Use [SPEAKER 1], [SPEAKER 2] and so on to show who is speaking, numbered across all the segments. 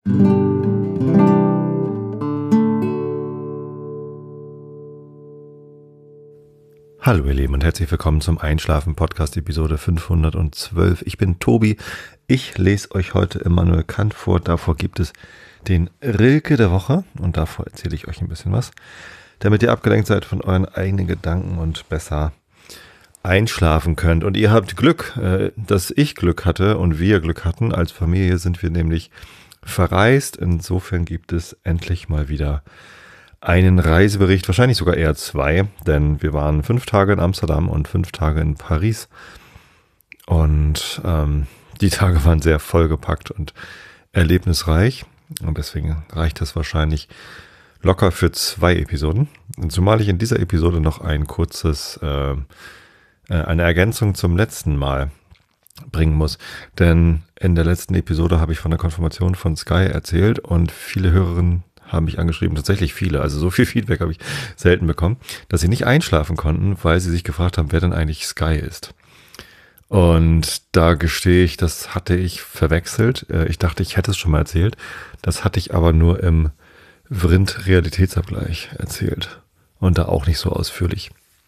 [SPEAKER 1] Hallo ihr Lieben und herzlich willkommen zum Einschlafen-Podcast Episode 512. Ich bin Tobi, ich lese euch heute Immanuel Kant vor, davor gibt es den Rilke der Woche und davor erzähle ich euch ein bisschen was, damit ihr abgelenkt seid von euren eigenen Gedanken und besser einschlafen könnt. Und ihr habt Glück, dass ich Glück hatte und wir Glück hatten. Als Familie sind wir nämlich verreist, insofern gibt es endlich mal wieder einen Reisebericht, wahrscheinlich sogar eher 2, denn wir waren 5 Tage in Amsterdam und 5 Tage in Paris und die Tage waren sehr vollgepackt und erlebnisreich und deswegen reicht das wahrscheinlich locker für 2 Episoden. Und zumal ich in dieser Episode noch ein kurzes, eine Ergänzung zum letzten Mal bringen muss, denn in der letzten Episode habe ich von der Konfirmation von Sky erzählt und viele Hörerinnen haben mich angeschrieben, tatsächlich viele, also so viel Feedback habe ich selten bekommen, dass sie nicht einschlafen konnten, weil sie sich gefragt haben, wer denn eigentlich Sky ist. Und da gestehe ich, das hatte ich verwechselt. Ich dachte, ich hätte es schon mal erzählt. Das hatte ich aber nur im Vrind-Realitätsabgleich erzählt. Und da auch nicht so ausführlich.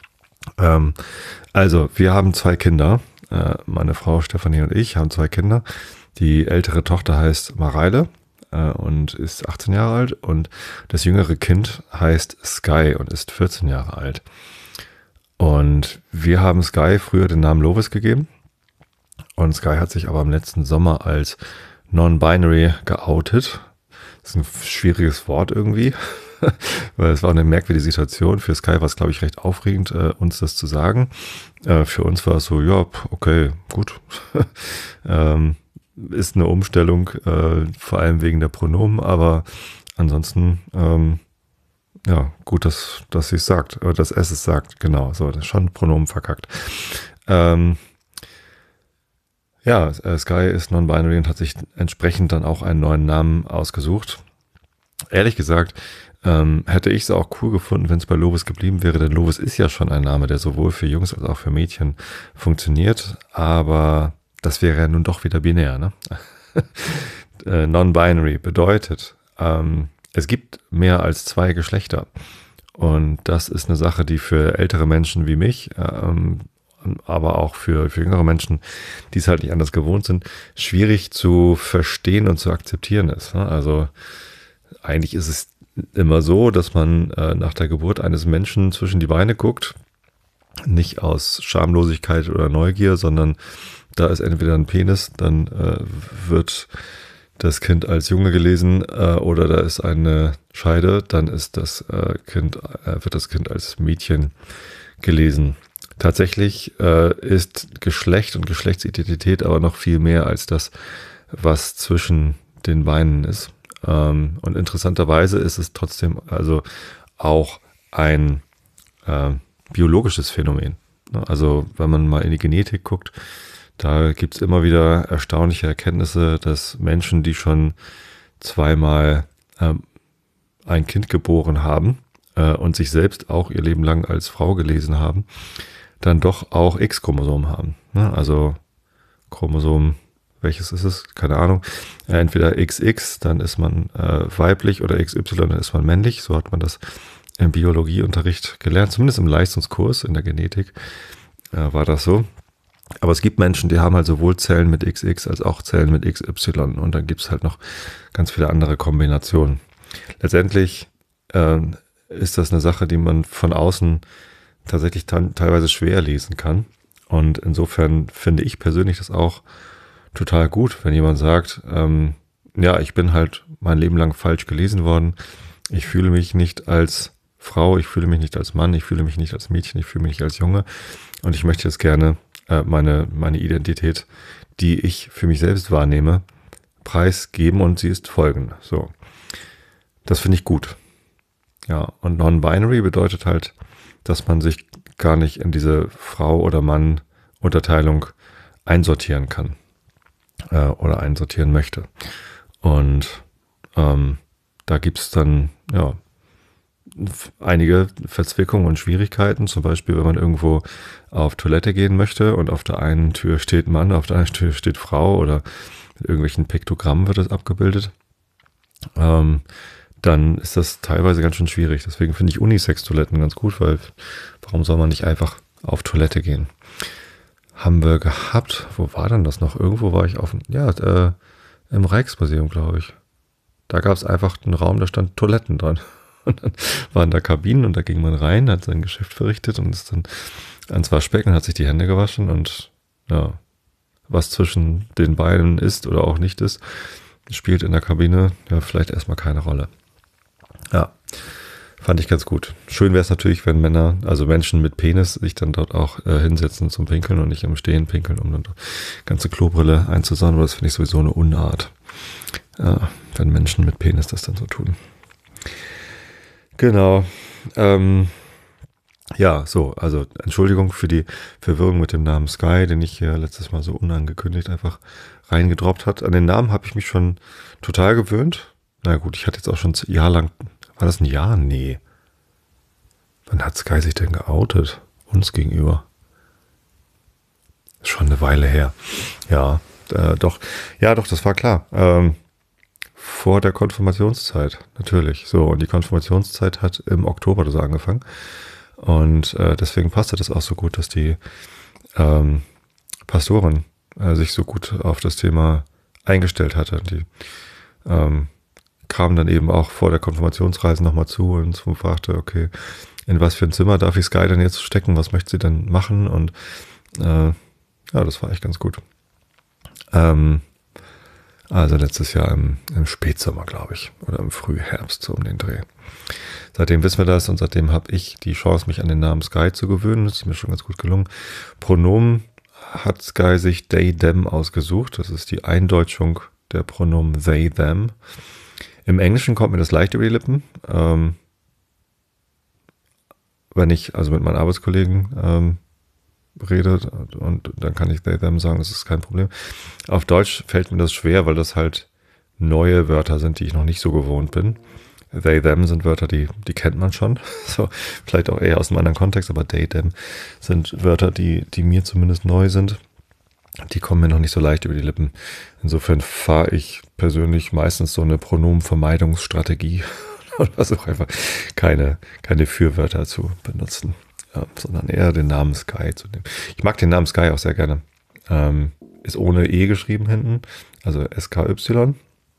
[SPEAKER 1] Also, wir haben 2 Kinder. Meine Frau Stefanie und ich haben 2 Kinder. Die ältere Tochter heißt Mareile und ist 18 Jahre alt und das jüngere Kind heißt Sky und ist 14 Jahre alt. Und wir haben Sky früher den Namen Lovis gegeben und Sky hat sich aber im letzten Sommer als non-binary geoutet. Das ist ein schwieriges Wort irgendwie, weil es war eine merkwürdige Situation. Für Sky war es, glaube ich, recht aufregend, uns das zu sagen. Für uns war es so, ja, okay, gut. Ist eine Umstellung, vor allem wegen der Pronomen, aber ansonsten, ja, gut, dass sie es sagt, oder dass es sagt, genau, so, das ist schon Pronomen verkackt. Ja, Sky ist non-binary und hat sich entsprechend dann auch einen neuen Namen ausgesucht. Ehrlich gesagt, hätte ich es auch cool gefunden, wenn es bei Lovis geblieben wäre, denn Lovis ist ja schon ein Name, der sowohl für Jungs als auch für Mädchen funktioniert, aber das wäre ja nun doch wieder binär, ne? Non-binary bedeutet, es gibt mehr als 2 Geschlechter. Und das ist eine Sache, die für ältere Menschen wie mich, aber auch für jüngere Menschen, die es halt nicht anders gewohnt sind, schwierig zu verstehen und zu akzeptieren ist. Ne? Also eigentlich ist es immer so, dass man nach der Geburt eines Menschen zwischen die Beine guckt, nicht aus Schamlosigkeit oder Neugier, sondern da ist entweder ein Penis, dann wird das Kind als Junge gelesen oder da ist eine Scheide, dann ist wird das Kind als Mädchen gelesen. Tatsächlich ist Geschlecht und Geschlechtsidentität aber noch viel mehr als das, was zwischen den Beinen ist. Und interessanterweise ist es trotzdem also auch ein biologisches Phänomen. Also wenn man mal in die Genetik guckt, da gibt es immer wieder erstaunliche Erkenntnisse, dass Menschen, die schon 2-mal ein Kind geboren haben und sich selbst auch ihr Leben lang als Frau gelesen haben, dann doch auch X-Chromosom haben. Also Chromosom, welches ist es? Keine Ahnung. Entweder XX, dann ist man weiblich oder XY, dann ist man männlich. So hat man das im Biologieunterricht gelernt, zumindest im Leistungskurs in der Genetik war das so. Aber es gibt Menschen, die haben halt sowohl Zellen mit XX als auch Zellen mit XY und dann gibt es halt noch ganz viele andere Kombinationen. Letztendlich ist das eine Sache, die man von außen tatsächlich teilweise schwer lesen kann und insofern finde ich persönlich das auch total gut, wenn jemand sagt, ja, ich bin halt mein Leben lang falsch gelesen worden, ich fühle mich nicht als Frau, ich fühle mich nicht als Mann, ich fühle mich nicht als Mädchen, ich fühle mich nicht als Junge und ich möchte jetzt gerne meine Identität, die ich für mich selbst wahrnehme, preisgeben und sie ist folgende. So, das finde ich gut. Ja, und non-binary bedeutet halt, dass man sich gar nicht in diese Frau- oder Mann-Unterteilung einsortieren kann oder einsortieren möchte. Und da gibt es dann ja einige Verzwickungen und Schwierigkeiten. Zum Beispiel, wenn man irgendwo auf Toilette gehen möchte und auf der einen Tür steht Mann, auf der anderen Tür steht Frau oder mit irgendwelchen Piktogrammen wird das abgebildet. dann ist das teilweise ganz schön schwierig. Deswegen finde ich Unisex-Toiletten ganz gut, weil warum soll man nicht einfach auf Toilette gehen? Haben wir gehabt, wo war denn das noch? Irgendwo war ich im Rijksmuseum, glaube ich. Da gab es einfach einen Raum, da stand Toiletten dran. Und dann waren da Kabinen und da ging man rein, hat sein Geschäft verrichtet und ist dann ans Waschbecken, hat sich die Hände gewaschen und ja, was zwischen den Beinen ist oder auch nicht ist, spielt in der Kabine ja vielleicht erstmal keine Rolle. Ja, fand ich ganz gut. Schön wäre es natürlich, wenn Männer, also Menschen mit Penis, sich dann dort auch hinsetzen zum Pinkeln und nicht im Stehen pinkeln, um dann die ganze Klobrille einzusauen. Aber das finde ich sowieso eine Unart, wenn Menschen mit Penis das dann so tun. Genau. Also Entschuldigung für die Verwirrung mit dem Namen Sky, den ich hier letztes Mal so unangekündigt einfach reingedroppt hat. An den Namen habe ich mich schon total gewöhnt. Na gut, ich hatte jetzt auch schon ein Jahr lang, war das ein Jahr? Nee. Wann hat Sky sich denn geoutet? Uns gegenüber. Ist schon eine Weile her. Ja, doch, das war klar. Vor der Konfirmationszeit, natürlich. So, und die Konfirmationszeit hat im Oktober das angefangen. Und deswegen passte das auch so gut, dass die Pastorin sich so gut auf das Thema eingestellt hatte. Die kam dann eben auch vor der Konfirmationsreise nochmal zu und fragte, okay, in was für ein Zimmer darf ich Sky denn jetzt stecken? Was möchte sie denn machen? Und das war echt ganz gut. Also letztes Jahr im Spätsommer, glaube ich, oder im Frühherbst, so um den Dreh. Seitdem wissen wir das und seitdem habe ich die Chance, mich an den Namen Sky zu gewöhnen. Das ist mir schon ganz gut gelungen. Pronomen hat Sky sich they, them ausgesucht. Das ist die Eindeutschung der Pronomen they, them. Im Englischen kommt mir das leicht über die Lippen. Wenn ich also mit meinen Arbeitskollegen rede und dann kann ich they, them sagen, das ist kein Problem. Auf Deutsch fällt mir das schwer, weil das halt neue Wörter sind, die ich noch nicht so gewohnt bin. They, them sind Wörter, die kennt man schon. So, vielleicht auch eher aus einem anderen Kontext, aber they, them sind Wörter, die mir zumindest neu sind. Die kommen mir noch nicht so leicht über die Lippen. Insofern fahre ich persönlich meistens so eine Pronomenvermeidungsstrategie und versuche einfach keine Fürwörter zu benutzen, sondern eher den Namen Sky zu nehmen. Ich mag den Namen Sky auch sehr gerne. Ist ohne E geschrieben hinten, also SKY.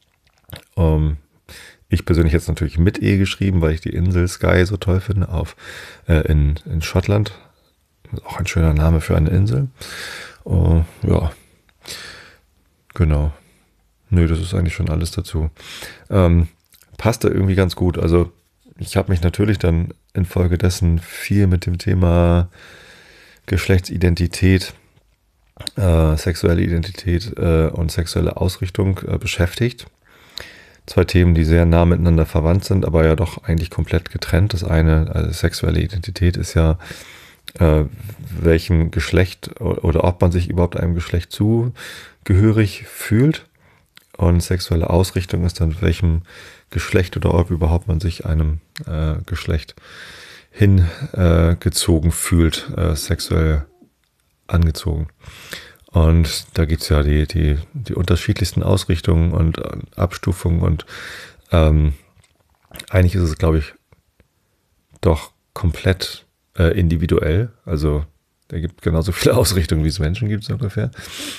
[SPEAKER 1] Ich persönlich jetzt natürlich mit E geschrieben, weil ich die Insel Skye so toll finde, in Schottland. Auch ein schöner Name für eine Insel. Ja, genau. Nö, das ist eigentlich schon alles dazu. Passte irgendwie ganz gut. Also ich habe mich natürlich dann infolgedessen viel mit dem Thema Geschlechtsidentität, sexuelle Identität und sexuelle Ausrichtung beschäftigt. Zwei Themen, die sehr nah miteinander verwandt sind, aber ja doch eigentlich komplett getrennt. Das eine, also sexuelle Identität, ist ja, welchem Geschlecht oder ob man sich überhaupt einem Geschlecht zugehörig fühlt. Und sexuelle Ausrichtung ist dann, welchem Geschlecht oder ob überhaupt man sich einem Geschlecht hingezogen fühlt, sexuell angezogen. Und da gibt es ja die unterschiedlichsten Ausrichtungen und Abstufungen und eigentlich ist es, glaube ich, doch komplett individuell. Also da gibt genauso viele Ausrichtungen, wie es Menschen gibt, so ungefähr.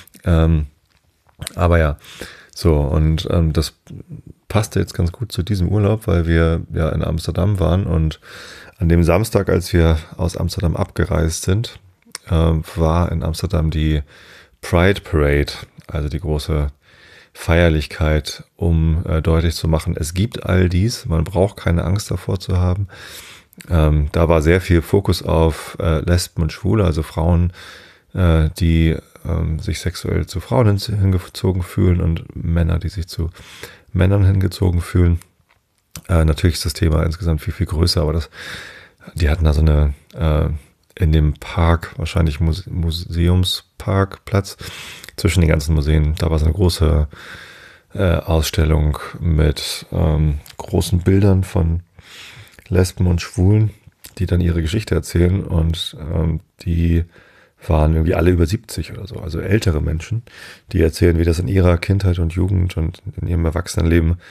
[SPEAKER 1] Aber ja, so, und das passte jetzt ganz gut zu diesem Urlaub, weil wir ja in Amsterdam waren und an dem Samstag, als wir aus Amsterdam abgereist sind, war in Amsterdam die Pride Parade, also die große Feierlichkeit, um deutlich zu machen, es gibt all dies, man braucht keine Angst davor zu haben. Da war sehr viel Fokus auf Lesben und Schwule, also Frauen, die sich sexuell zu Frauen hingezogen fühlen und Männer, die sich zu Männern hingezogen fühlen. Natürlich ist das Thema insgesamt viel, viel größer, aber die hatten da so eine in dem Park, wahrscheinlich Museumsparkplatz, zwischen den ganzen Museen, da war so eine große Ausstellung mit großen Bildern von Lesben und Schwulen, die dann ihre Geschichte erzählen und die waren irgendwie alle über 70 oder so, also ältere Menschen, die erzählen, wie das in ihrer Kindheit und Jugend und in ihrem Erwachsenenleben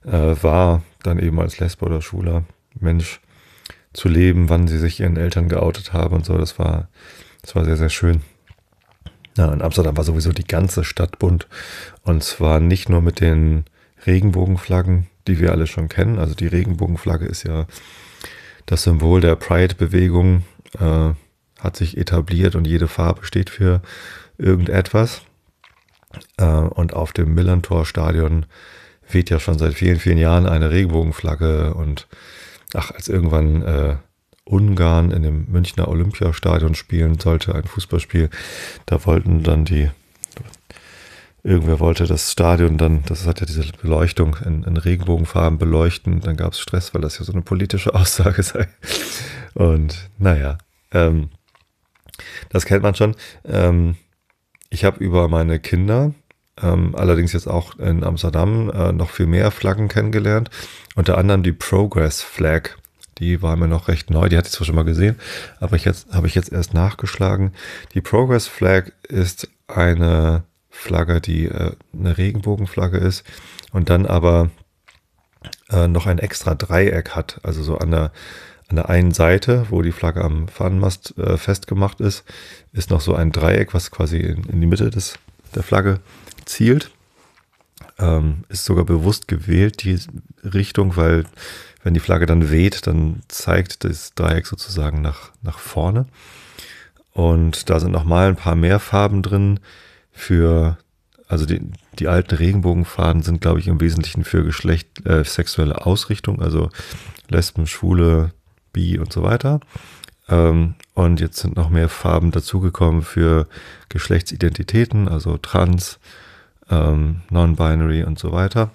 [SPEAKER 1] war, dann eben als Lesbe oder schwuler Mensch zu leben, wann sie sich ihren Eltern geoutet haben und so. Das war sehr, sehr schön. Ja, in Amsterdam war sowieso die ganze Stadt bunt. Und zwar nicht nur mit den Regenbogenflaggen, die wir alle schon kennen. Also die Regenbogenflagge ist ja das Symbol der Pride-Bewegung, hat sich etabliert und jede Farbe steht für irgendetwas. Und auf dem Millerntor-Stadion weht ja schon seit vielen, vielen Jahren eine Regenbogenflagge. Und als irgendwann Ungarn in dem Münchner Olympiastadion spielen sollte, ein Fußballspiel, da wollten dann irgendwer wollte das Stadion dann, das hat ja diese Beleuchtung in Regenbogenfarben beleuchten, dann gab es Stress, weil das ja so eine politische Aussage sei. Und naja, das kennt man schon. Ich habe über meine Kinder, allerdings jetzt auch in Amsterdam, noch viel mehr Flaggen kennengelernt. Unter anderem die Progress Flag. Die war mir noch recht neu, die hatte ich zwar schon mal gesehen, aber habe ich jetzt erst nachgeschlagen. Die Progress Flag ist eine Flagge, die eine Regenbogenflagge ist und dann aber noch ein extra Dreieck hat. Also so an der einen Seite, wo die Flagge am Fahnenmast festgemacht ist noch so ein Dreieck, was quasi in die Mitte der Flagge zielt. Ist sogar bewusst gewählt, die Richtung, weil wenn die Flagge dann weht, dann zeigt das Dreieck sozusagen nach vorne. Und da sind nochmal ein paar mehr Farben drin also die alten Regenbogenfarben sind, glaube ich, im Wesentlichen für sexuelle Ausrichtung, also Lesben, Schwule, Bi und so weiter. Und jetzt sind noch mehr Farben dazugekommen für Geschlechtsidentitäten, also Trans, Non-Binary und so weiter.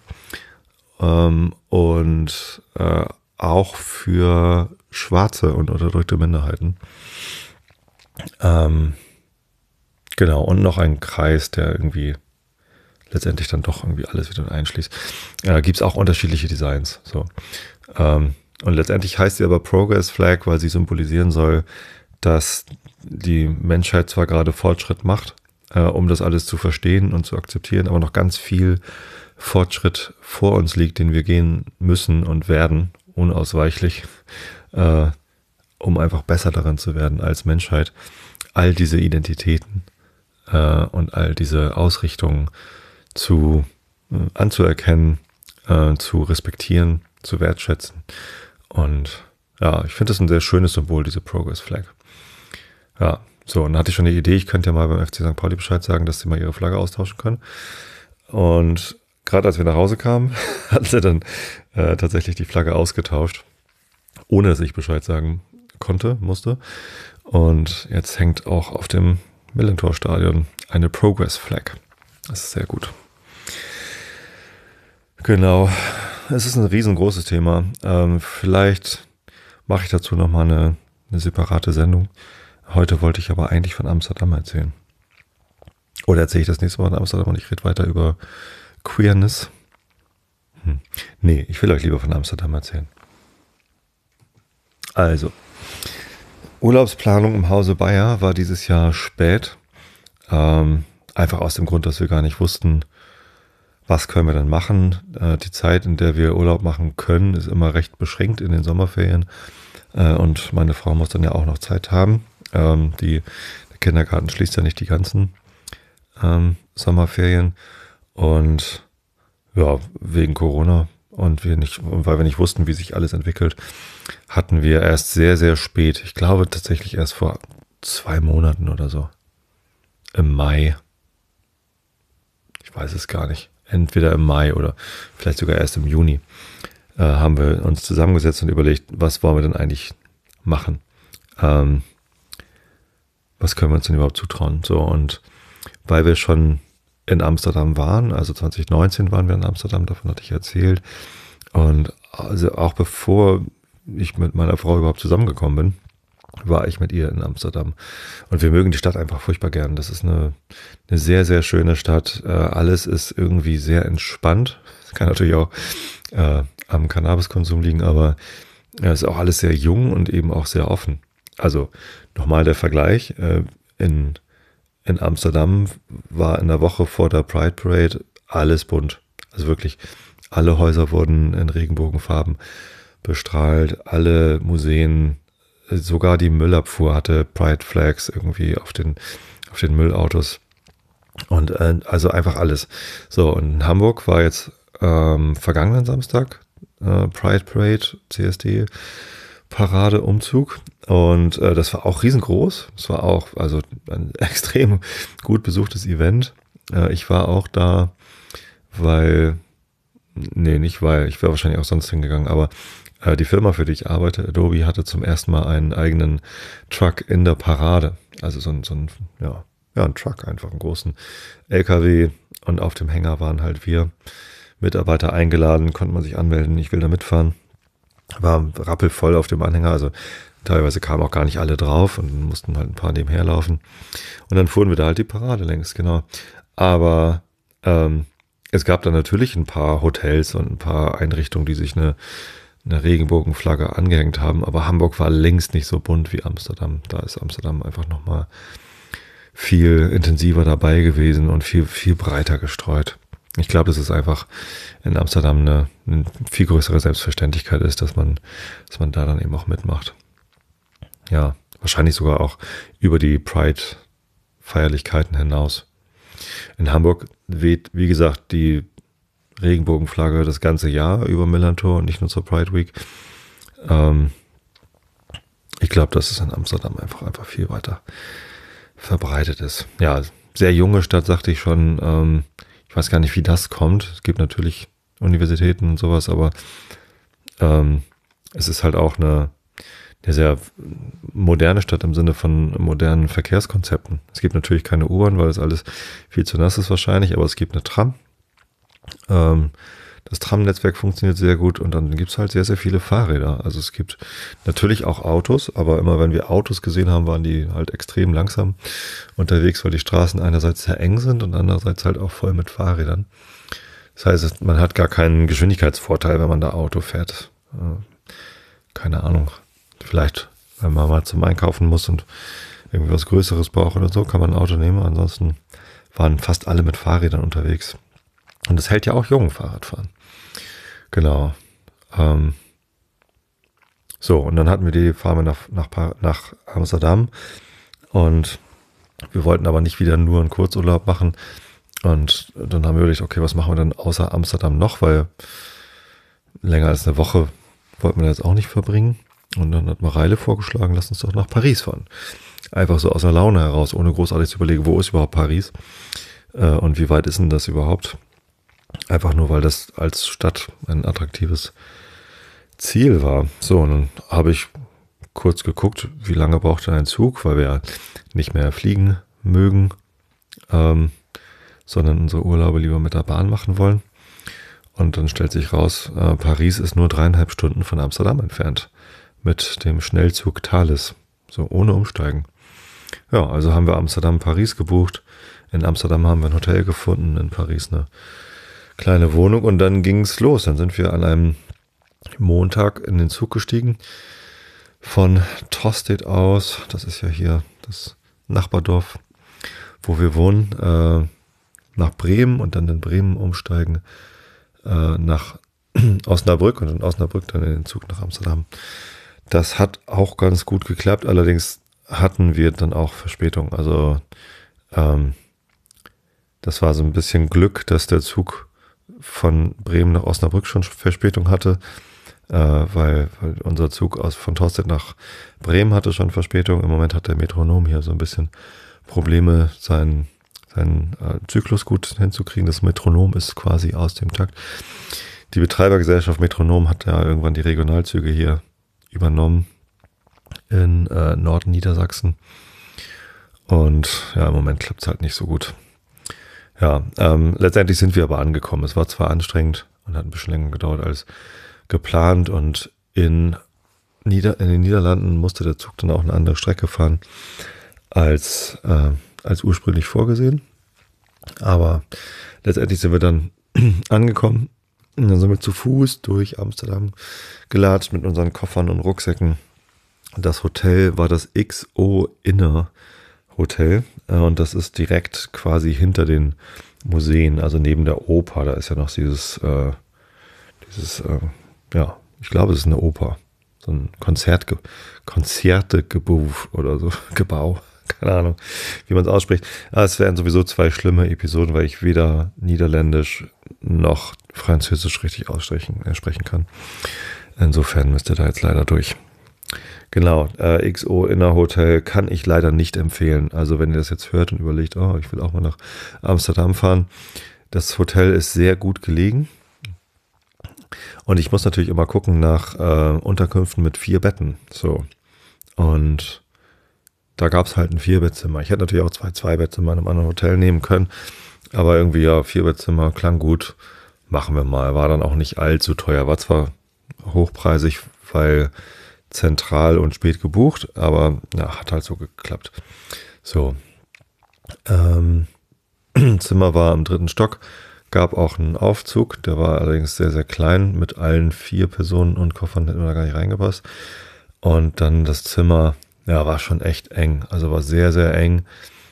[SPEAKER 1] Und auch für schwarze und unterdrückte Minderheiten. Genau, und noch ein Kreis, der irgendwie letztendlich dann doch irgendwie alles wieder einschließt. Gibt es auch unterschiedliche Designs. So. Und letztendlich heißt sie aber Progress Flag, weil sie symbolisieren soll, dass die Menschheit zwar gerade Fortschritt macht, um das alles zu verstehen und zu akzeptieren, aber noch ganz viel Fortschritt vor uns liegt, den wir gehen müssen und werden, unausweichlich, um einfach besser daran zu werden als Menschheit, all diese Identitäten und all diese Ausrichtungen anzuerkennen, zu respektieren, zu wertschätzen. Und ja, ich finde das ein sehr schönes Symbol, diese Progress Flag. Ja, so, und dann hatte ich schon die Idee, ich könnte ja mal beim FC St. Pauli Bescheid sagen, dass sie mal ihre Flagge austauschen können. Und gerade als wir nach Hause kamen, hatten sie dann tatsächlich die Flagge ausgetauscht, ohne dass ich Bescheid sagen musste. Und jetzt hängt auch auf dem Millerntor-Stadion eine Progress Flag. Das ist sehr gut. Genau, es ist ein riesengroßes Thema. Vielleicht mache ich dazu nochmal eine separate Sendung. Heute wollte ich aber eigentlich von Amsterdam erzählen. Oder erzähle ich das nächste Mal in Amsterdam und ich rede weiter über Queerness? Nee, ich will euch lieber von Amsterdam erzählen. Also, Urlaubsplanung im Hause Bayer war dieses Jahr spät. Einfach aus dem Grund, dass wir gar nicht wussten, was können wir dann machen. Die Zeit, in der wir Urlaub machen können, ist immer recht beschränkt in den Sommerferien. Und meine Frau muss dann ja auch noch Zeit haben. Der Kindergarten schließt ja nicht die ganzen Sommerferien. Und ja, wegen Corona und weil wir nicht wussten, wie sich alles entwickelt, hatten wir erst sehr, sehr spät, ich glaube tatsächlich erst vor 2 Monaten oder so, im Mai, ich weiß es gar nicht, entweder im Mai oder vielleicht sogar erst im Juni, haben wir uns zusammengesetzt und überlegt, was wollen wir denn eigentlich machen? Was können wir uns denn überhaupt zutrauen? So, und weil wir schon in Amsterdam waren, also 2019 waren wir in Amsterdam, davon hatte ich erzählt. Und also auch bevor ich mit meiner Frau überhaupt zusammengekommen bin, war ich mit ihr in Amsterdam. Und wir mögen die Stadt einfach furchtbar gern. Das ist eine sehr, sehr schöne Stadt. Alles ist irgendwie sehr entspannt. Das kann natürlich auch am Cannabiskonsum liegen, aber es ist auch alles sehr jung und eben auch sehr offen. Also nochmal der Vergleich. In Amsterdam war in der Woche vor der Pride Parade alles bunt. Also wirklich Alle Häuser wurden in Regenbogenfarben bestrahlt, alle Museen, sogar die Müllabfuhr hatte Pride Flags irgendwie auf den Müllautos und also einfach alles. So, und in Hamburg war jetzt vergangenen Samstag Pride Parade, CSD Parade, Umzug und das war auch riesengroß. Es war auch also ein extrem gut besuchtes Event. Ich war auch da, nicht weil, ich wäre wahrscheinlich auch sonst hingegangen, aber die Firma, für die ich arbeite, Adobe, hatte zum ersten Mal einen eigenen Truck in der Parade. Also ein Truck, einfach einen großen LKW und auf dem Hänger waren halt wir Mitarbeiter eingeladen, konnte man sich anmelden, ich will da mitfahren. War rappelvoll auf dem Anhänger, also teilweise kamen auch gar nicht alle drauf und mussten halt ein paar nebenher laufen. Und dann fuhren wir da halt die Parade längs, genau. Aber es gab dann natürlich ein paar Hotels und ein paar Einrichtungen, die sich eine Regenbogenflagge angehängt haben, aber Hamburg war längst nicht so bunt wie Amsterdam. Da ist Amsterdam einfach nochmal viel intensiver dabei gewesen und viel, viel breiter gestreut. Ich glaube, dass es einfach in Amsterdam eine viel größere Selbstverständlichkeit ist, dass man da dann eben auch mitmacht. Ja, wahrscheinlich sogar auch über die Pride-Feierlichkeiten hinaus. In Hamburg weht, wie gesagt, die Regenbogenflagge das ganze Jahr über Millantor und nicht nur zur Pride Week. Ich glaube, dass es in Amsterdam einfach viel weiter verbreitet ist. Ja, sehr junge Stadt, sagte ich schon. Ich weiß gar nicht, wie das kommt. Es gibt natürlich Universitäten und sowas, aber es ist halt auch eine sehr moderne Stadt im Sinne von modernen Verkehrskonzepten. Es gibt natürlich keine U-Bahn, weil das alles viel zu nass ist wahrscheinlich, aber es gibt eine Tram. Das Tramnetzwerk funktioniert sehr gut und dann gibt es halt sehr, sehr viele Fahrräder. Also es gibt natürlich auch Autos, aber immer wenn wir Autos gesehen haben, waren die halt extrem langsam unterwegs, weil die Straßen einerseits sehr eng sind und andererseits halt auch voll mit Fahrrädern. Das heißt, man hat gar keinen Geschwindigkeitsvorteil, wenn man da Auto fährt. Keine Ahnung. Vielleicht, wenn man mal zum Einkaufen muss und irgendwie was Größeres braucht oder so, kann man ein Auto nehmen. Ansonsten waren fast alle mit Fahrrädern unterwegs. Und das hält ja auch jungen Fahrradfahren. Genau. So, und dann fahren wir nach Amsterdam und wir wollten aber nicht wieder nur einen Kurzurlaub machen. Und dann haben wir überlegt, okay, was machen wir denn außer Amsterdam noch? Weil länger als eine Woche wollten wir jetzt auch nicht verbringen. Und dann hat Mareile vorgeschlagen, lass uns doch nach Paris fahren. Einfach so aus der Laune heraus, ohne großartig zu überlegen, wo ist überhaupt Paris? Und wie weit ist denn das überhaupt? Einfach nur, weil das als Stadt ein attraktives Ziel war. So, und dann habe ich kurz geguckt, wie lange braucht denn ein Zug, weil wir ja nicht mehr fliegen mögen, sondern unsere Urlaube lieber mit der Bahn machen wollen. Und dann stellt sich raus, Paris ist nur 3,5 Stunden von Amsterdam entfernt mit dem Schnellzug Thalys, so ohne Umsteigen. Ja, also haben wir Amsterdam-Paris gebucht. In Amsterdam haben wir ein Hotel gefunden, in Paris eine kleine Wohnung und dann ging es los. Dann sind wir an einem Montag in den Zug gestiegen von Tostedt aus. Das ist ja hier das Nachbardorf, wo wir wohnen, nach Bremen und dann in Bremen umsteigen nach Osnabrück und in Osnabrück dann in den Zug nach Amsterdam. Das hat auch ganz gut geklappt, allerdings hatten wir dann auch Verspätung. Also das war so ein bisschen Glück, dass der Zug von Bremen nach Osnabrück schon Verspätung hatte, weil unser Zug von Tostedt nach Bremen hatte schon Verspätung. Im Moment hat der Metronom hier so ein bisschen Probleme, seinen Zyklus gut hinzukriegen. Das Metronom ist quasi aus dem Takt. Die Betreibergesellschaft Metronom hat ja irgendwann die Regionalzüge hier übernommen in Norden Niedersachsen. Und ja, im Moment klappt es halt nicht so gut. Ja, letztendlich sind wir aber angekommen. Es war zwar anstrengend und hat ein bisschen länger gedauert als geplant und in den Niederlanden musste der Zug dann auch eine andere Strecke fahren als ursprünglich vorgesehen. Aber letztendlich sind wir dann angekommen und dann sind wir zu Fuß durch Amsterdam gelatscht mit unseren Koffern und Rucksäcken. Das Hotel war das XO Inner Hotel und das ist direkt quasi hinter den Museen, also neben der Oper. Da ist ja noch dieses Dieses, ja, ich glaube, es ist eine Oper. So ein Konzertegebau oder so, Gebau. Keine Ahnung, wie man es ausspricht. Aber es wären sowieso 2 schlimme Episoden, weil ich weder Niederländisch noch Französisch richtig sprechen kann. Insofern müsst ihr da jetzt leider durch. Genau, XO Inner Hotel kann ich leider nicht empfehlen. Also wenn ihr das jetzt hört und überlegt, oh, ich will auch mal nach Amsterdam fahren. Das Hotel ist sehr gut gelegen. Und ich muss natürlich immer gucken nach Unterkünften mit 4 Betten. So. Und da gab es halt ein 4-Bettzimmer. Ich hätte natürlich auch 2 2-Bettzimmer in einem anderen Hotel nehmen können. Aber irgendwie, ja, 4-Bettzimmer klang gut. Machen wir mal. War dann auch nicht allzu teuer. War zwar hochpreisig, weil zentral und spät gebucht, aber ja, hat halt so geklappt. So. Zimmer war im 3. Stock. Gab auch einen Aufzug. Der war allerdings sehr, sehr klein. Mit allen 4 Personen und Koffern hätten wir da gar nicht reingepasst. Und dann das Zimmer, ja, war schon echt eng. Also war sehr, sehr eng.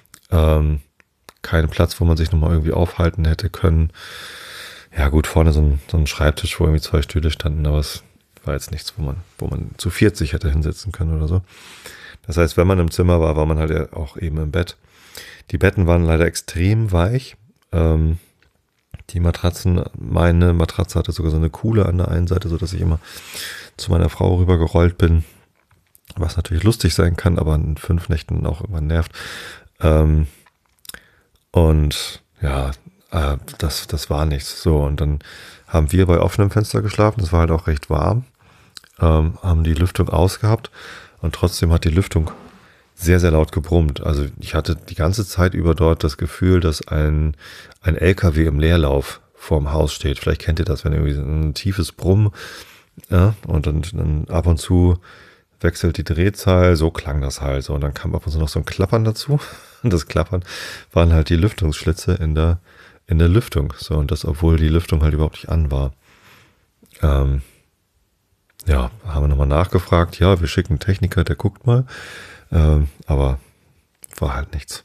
[SPEAKER 1] Kein Platz, wo man sich nochmal irgendwie aufhalten hätte können. Ja gut, vorne so ein Schreibtisch, wo irgendwie 2 Stühle standen, aber es war jetzt nichts, wo man zu 40 hätte hinsetzen können oder so. Das heißt, wenn man im Zimmer war, war man halt auch eben im Bett. Die Betten waren leider extrem weich. Die Matratzen, meine Matratze hatte sogar so eine Kuhle an der einen Seite, sodass ich immer zu meiner Frau rübergerollt bin. Was natürlich lustig sein kann, aber in 5 Nächten auch immer nervt. Und ja, das war nichts. So, und dann haben wir bei offenem Fenster geschlafen. Das war halt auch recht warm. Haben die Lüftung ausgehabt und trotzdem hat die Lüftung sehr, sehr laut gebrummt. Also ich hatte die ganze Zeit über dort das Gefühl, dass ein LKW im Leerlauf vorm Haus steht. Vielleicht kennt ihr das, wenn irgendwie ein tiefes Brummen, ja, und dann ab und zu wechselt die Drehzahl, so klang das halt so. Und dann kam ab und zu noch so ein Klappern dazu. Und das Klappern waren halt die Lüftungsschlitze in der Lüftung. So, und das, obwohl die Lüftung halt überhaupt nicht an war. Ja, haben wir nochmal nachgefragt. Ja, wir schicken einen Techniker, der guckt mal. Aber war halt nichts.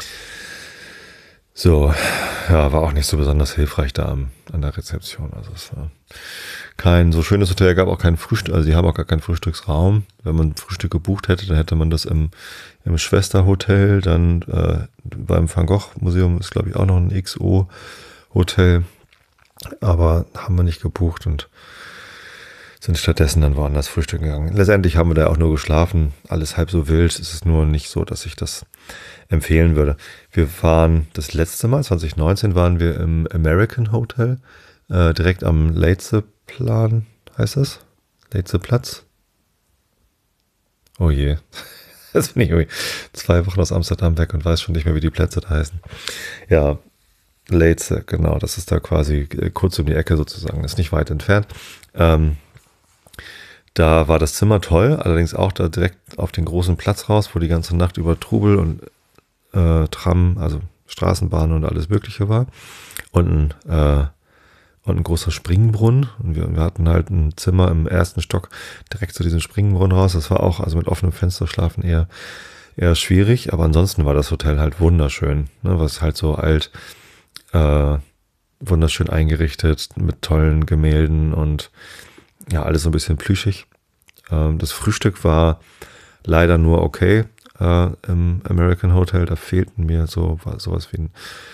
[SPEAKER 1] So, ja, war auch nicht so besonders hilfreich da an der Rezeption. Also es war kein so schönes Hotel, gab auch kein Frühstück, also die haben auch gar keinen Frühstücksraum. Wenn man Frühstück gebucht hätte, dann hätte man das im Schwesterhotel, dann beim Van Gogh Museum ist, glaube ich, auch noch ein XO-Hotel, aber haben wir nicht gebucht und sind stattdessen dann woanders frühstücken gegangen. Letztendlich haben wir da auch nur geschlafen, alles halb so wild. Es ist nur nicht so, dass ich das empfehlen würde. Wir waren das letzte Mal, 2019, waren wir im American Hotel, direkt am Leidseplan, heißt das? Leidseplatz? Oh je, jetzt bin ich irgendwie 2 Wochen aus Amsterdam weg und weiß schon nicht mehr, wie die Plätze da heißen. Ja, Leidse, genau, das ist da quasi kurz um die Ecke sozusagen, ist nicht weit entfernt. Da war das Zimmer toll, allerdings auch da direkt auf den großen Platz raus, wo die ganze Nacht über Trubel und Tram, also Straßenbahn und alles Mögliche war. Und ein großer Springbrunnen. Und wir hatten halt ein Zimmer im 1. Stock direkt zu diesem Springbrunnen raus. Das war auch, also mit offenem Fenster schlafen eher schwierig. Aber ansonsten war das Hotel halt wunderschön. Ne? Was halt so alt, wunderschön eingerichtet mit tollen Gemälden und ja, alles so ein bisschen plüschig. Das Frühstück war leider nur okay im American Hotel. Da fehlten mir sowas wie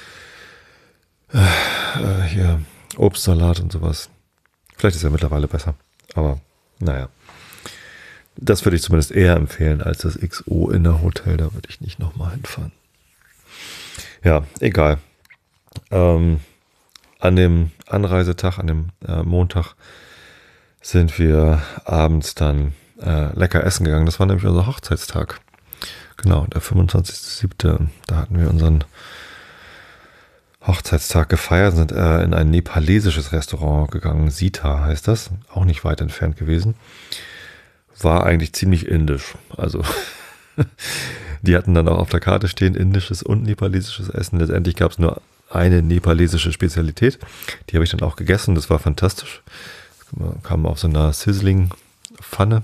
[SPEAKER 1] hier Obstsalat und sowas. Vielleicht ist er mittlerweile besser. Aber naja. Das würde ich zumindest eher empfehlen als das XO Inner Hotel. Da würde ich nicht nochmal hinfahren. Ja, egal. An dem Anreisetag, an dem Montag, sind wir abends dann lecker essen gegangen. Das war nämlich unser Hochzeitstag. Genau, der 25.07. Da hatten wir unseren Hochzeitstag gefeiert, sind in ein nepalesisches Restaurant gegangen. Sita heißt das. Auch nicht weit entfernt gewesen. War eigentlich ziemlich indisch. Also die hatten dann auch auf der Karte stehen indisches und nepalesisches Essen. Letztendlich gab es nur eine nepalesische Spezialität. Die habe ich dann auch gegessen. Das war fantastisch. Kam auf so einer Sizzling-Pfanne.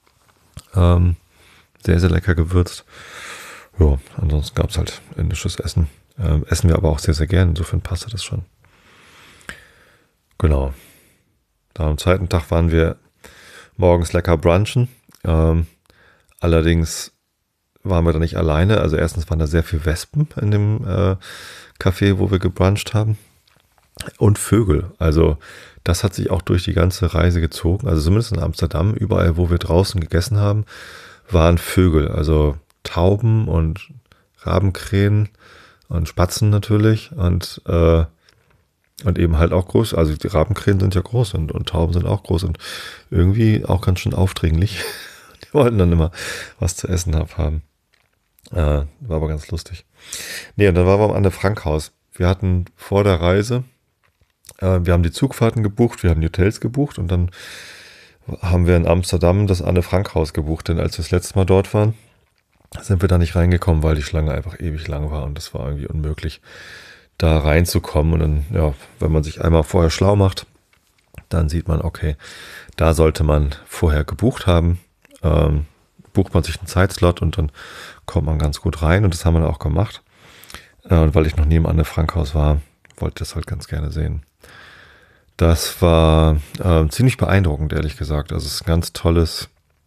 [SPEAKER 1] Sehr, sehr lecker gewürzt. Ja, ansonsten gab es halt indisches Essen. Essen wir aber auch sehr, sehr gern. Insofern passte das schon. Genau. Da am zweiten Tag waren wir morgens lecker brunchen. Allerdings waren wir da nicht alleine. Also erstens waren da sehr viele Wespen in dem Café, wo wir gebruncht haben. Und Vögel. Also das hat sich auch durch die ganze Reise gezogen. Also zumindest in Amsterdam, überall, wo wir draußen gegessen haben, waren Vögel. Also Tauben und Rabenkrähen und Spatzen natürlich. Und eben halt auch groß. Also die Rabenkrähen sind ja groß und Tauben sind auch groß und irgendwie auch ganz schön aufdringlich. Die wollten dann immer was zu essen haben. War aber ganz lustig. Nee, und dann waren wir am Anne-Frank-Haus. Wir hatten vor der Reise, wir haben die Zugfahrten gebucht, wir haben die Hotels gebucht und dann haben wir in Amsterdam das Anne-Frank-Haus gebucht, denn als wir das letzte Mal dort waren, sind wir da nicht reingekommen, weil die Schlange einfach ewig lang war und das war irgendwie unmöglich, da reinzukommen. Und dann, ja, wenn man sich einmal vorher schlau macht, dann sieht man, okay, da sollte man vorher gebucht haben, bucht man sich einen Zeitslot und dann kommt man ganz gut rein und das haben wir auch gemacht. Und weil ich noch nie im Anne-Frank-Haus war, wollte ich das halt ganz gerne sehen. Das war ziemlich beeindruckend, ehrlich gesagt. Also es ist ein ganz tolles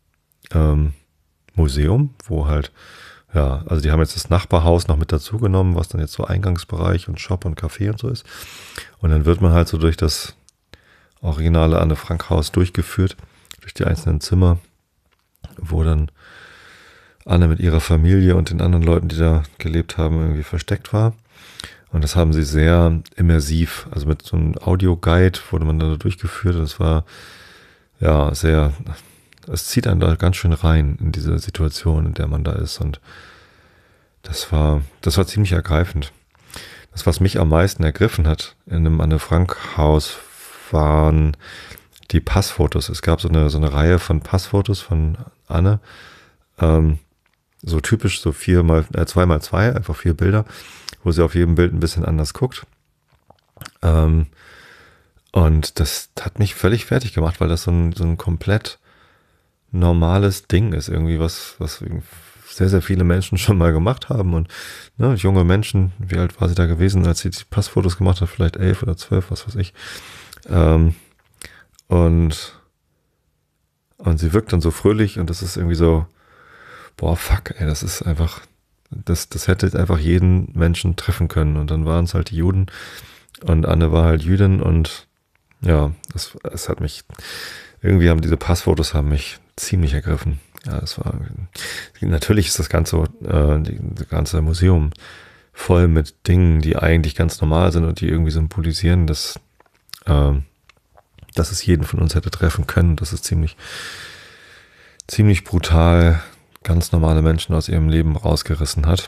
[SPEAKER 1] Museum, wo halt, ja, also die haben jetzt das Nachbarhaus noch mit dazu genommen, was dann jetzt so Eingangsbereich und Shop und Café und so ist. Und dann wird man halt so durch das originale Anne-Frank-Haus durchgeführt, durch die einzelnen Zimmer, wo dann Anne mit ihrer Familie und den anderen Leuten, die da gelebt haben, irgendwie versteckt war. Und das haben sie sehr immersiv, also mit so einem Audioguide wurde man da durchgeführt. Und es war ja sehr, es zieht einen da ganz schön rein in diese Situation, in der man da ist. Und das war ziemlich ergreifend. Das, was mich am meisten ergriffen hat in einem Anne-Frank-Haus, waren die Passfotos. Es gab so eine Reihe von Passfotos von Anne. So typisch, so 2x2, einfach 4 Bilder, wo sie auf jedem Bild ein bisschen anders guckt. Und das hat mich völlig fertig gemacht, weil das so ein komplett normales Ding ist. Irgendwie was sehr, sehr viele Menschen schon mal gemacht haben. Und ne, junge Menschen, wie alt war sie da gewesen, als sie die Passfotos gemacht hat? Vielleicht 11 oder 12, was weiß ich. Und sie wirkt dann so fröhlich und das ist irgendwie so, boah, fuck, ey, das ist einfach, das hätte einfach jeden Menschen treffen können. Und dann waren es halt die Juden und Anne war halt Jüdin und ja, es hat mich, irgendwie haben diese Passfotos mich ziemlich ergriffen. Ja, natürlich ist das ganze Museum voll mit Dingen, die eigentlich ganz normal sind und die irgendwie symbolisieren, dass es jeden von uns hätte treffen können. Das ist ziemlich, ziemlich brutal ganz normale Menschen aus ihrem Leben rausgerissen hat.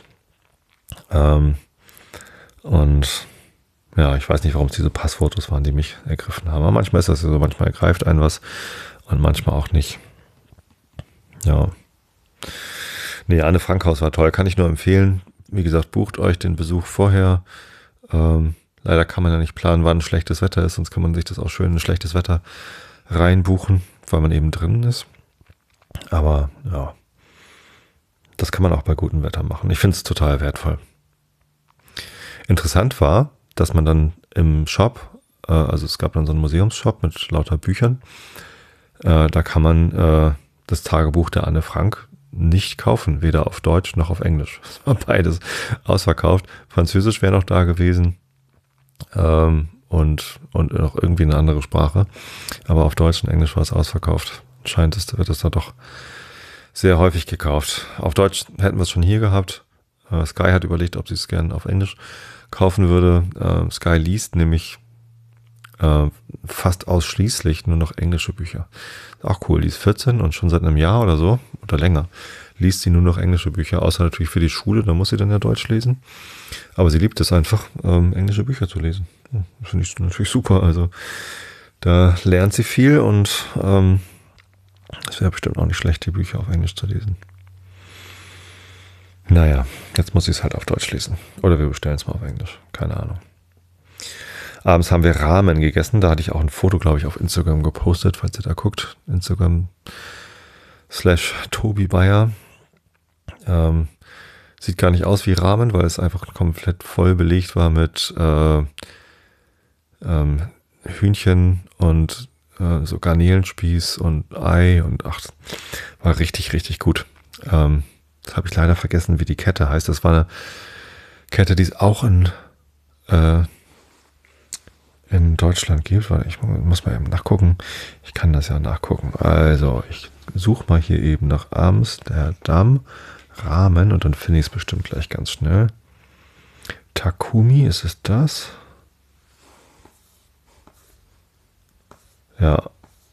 [SPEAKER 1] Und ja, ich weiß nicht, warum es diese Passfotos waren, die mich ergriffen haben. Aber manchmal ist das so, manchmal ergreift einen was und manchmal auch nicht. Ja. Nee, Anne-Frank-Haus war toll, kann ich nur empfehlen. Wie gesagt, bucht euch den Besuch vorher. Leider kann man ja nicht planen, wann schlechtes Wetter ist, sonst kann man sich das auch schön in schlechtes Wetter reinbuchen, weil man eben drinnen ist. Aber ja, das kann man auch bei gutem Wetter machen. Ich finde es total wertvoll. Interessant war, dass man dann im Shop, also es gab dann so einen Museumsshop mit lauter Büchern, da kann man das Tagebuch der Anne Frank nicht kaufen, weder auf Deutsch noch auf Englisch. Es war beides ausverkauft. Französisch wäre noch da gewesen und noch irgendwie eine andere Sprache. Aber auf Deutsch und Englisch war es ausverkauft. Anscheinend wird es da doch sehr häufig gekauft. Auf Deutsch hätten wir es schon hier gehabt. Sky hat überlegt, ob sie es gerne auf Englisch kaufen würde. Sky liest nämlich fast ausschließlich nur noch englische Bücher. Auch cool, die ist 14 und schon seit einem Jahr oder so, oder länger, liest sie nur noch englische Bücher, außer natürlich für die Schule, da muss sie dann ja Deutsch lesen. Aber sie liebt es einfach, englische Bücher zu lesen. Finde ich natürlich super. Also da lernt sie viel und es wäre bestimmt auch nicht schlecht, die Bücher auf Englisch zu lesen. Naja, jetzt muss ich es halt auf Deutsch lesen. Oder wir bestellen es mal auf Englisch. Keine Ahnung. Abends haben wir Ramen gegessen. Da hatte ich auch ein Foto, glaube ich, auf Instagram gepostet, falls ihr da guckt. Instagram/Tobi Bayer. Sieht gar nicht aus wie Ramen, weil es einfach komplett voll belegt war mit Hühnchen und so Garnelenspieß und Ei und ach, war richtig, richtig gut. Das habe ich leider vergessen, wie die Kette heißt. Das war eine Kette, die es auch in Deutschland gibt. Ich muss mal eben nachgucken. Ich kann das ja nachgucken. Also, ich suche mal hier eben nach Amsterdam Ramen und dann finde ich es bestimmt gleich ganz schnell. Takumi, ist es das? Ja.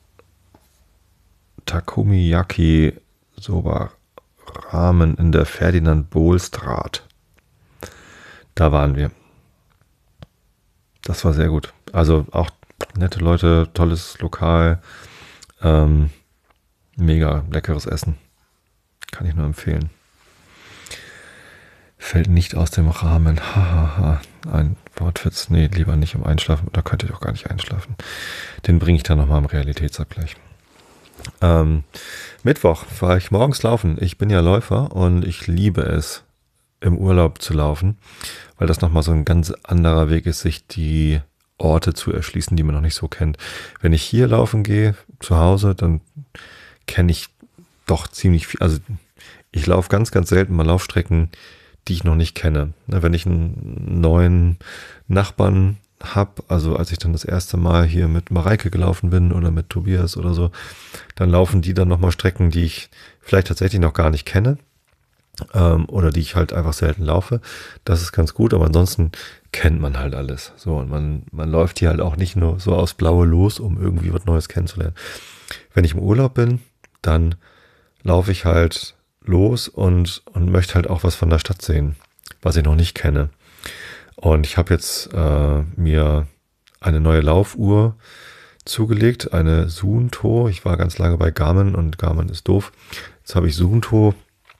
[SPEAKER 1] Takumi Yaki Soba Ramen in der Ferdinand-Bohl-Straat. Da waren wir. Das war sehr gut. Also auch nette Leute, tolles Lokal, mega leckeres Essen. Kann ich nur empfehlen. Fällt nicht aus dem Rahmen. Hahaha. Ein Wortwitz. Nee, lieber nicht im Einschlafen. Da könnte ich auch gar nicht einschlafen. Den bringe ich dann nochmal im Realitätsabgleich. Mittwoch war ich morgens laufen. Ich bin ja Läufer und ich liebe es, im Urlaub zu laufen, weil das nochmal so ein ganz anderer Weg ist, sich die Orte zu erschließen, die man noch nicht so kennt. Wenn ich hier laufen gehe, zu Hause, dann kenne ich doch ziemlich viel. Also ich laufe ganz, ganz selten mal Laufstrecken, die ich noch nicht kenne. Wenn ich einen neuen Nachbarn habe, also als ich dann das erste Mal hier mit Mareike gelaufen bin oder mit Tobias oder so, dann laufen die dann nochmal Strecken, die ich vielleicht tatsächlich noch gar nicht kenne. Oder die ich halt einfach selten laufe. Das ist ganz gut, aber ansonsten kennt man halt alles. So, und man läuft hier halt auch nicht nur so aus Blaue los, um irgendwie was Neues kennenzulernen. Wenn ich im Urlaub bin, dann laufe ich halt los und möchte halt auch was von der Stadt sehen, was ich noch nicht kenne. Und ich habe jetzt mir eine neue Laufuhr zugelegt, eine Suunto. Ich war ganz lange bei Garmin und Garmin ist doof. Jetzt habe ich Suunto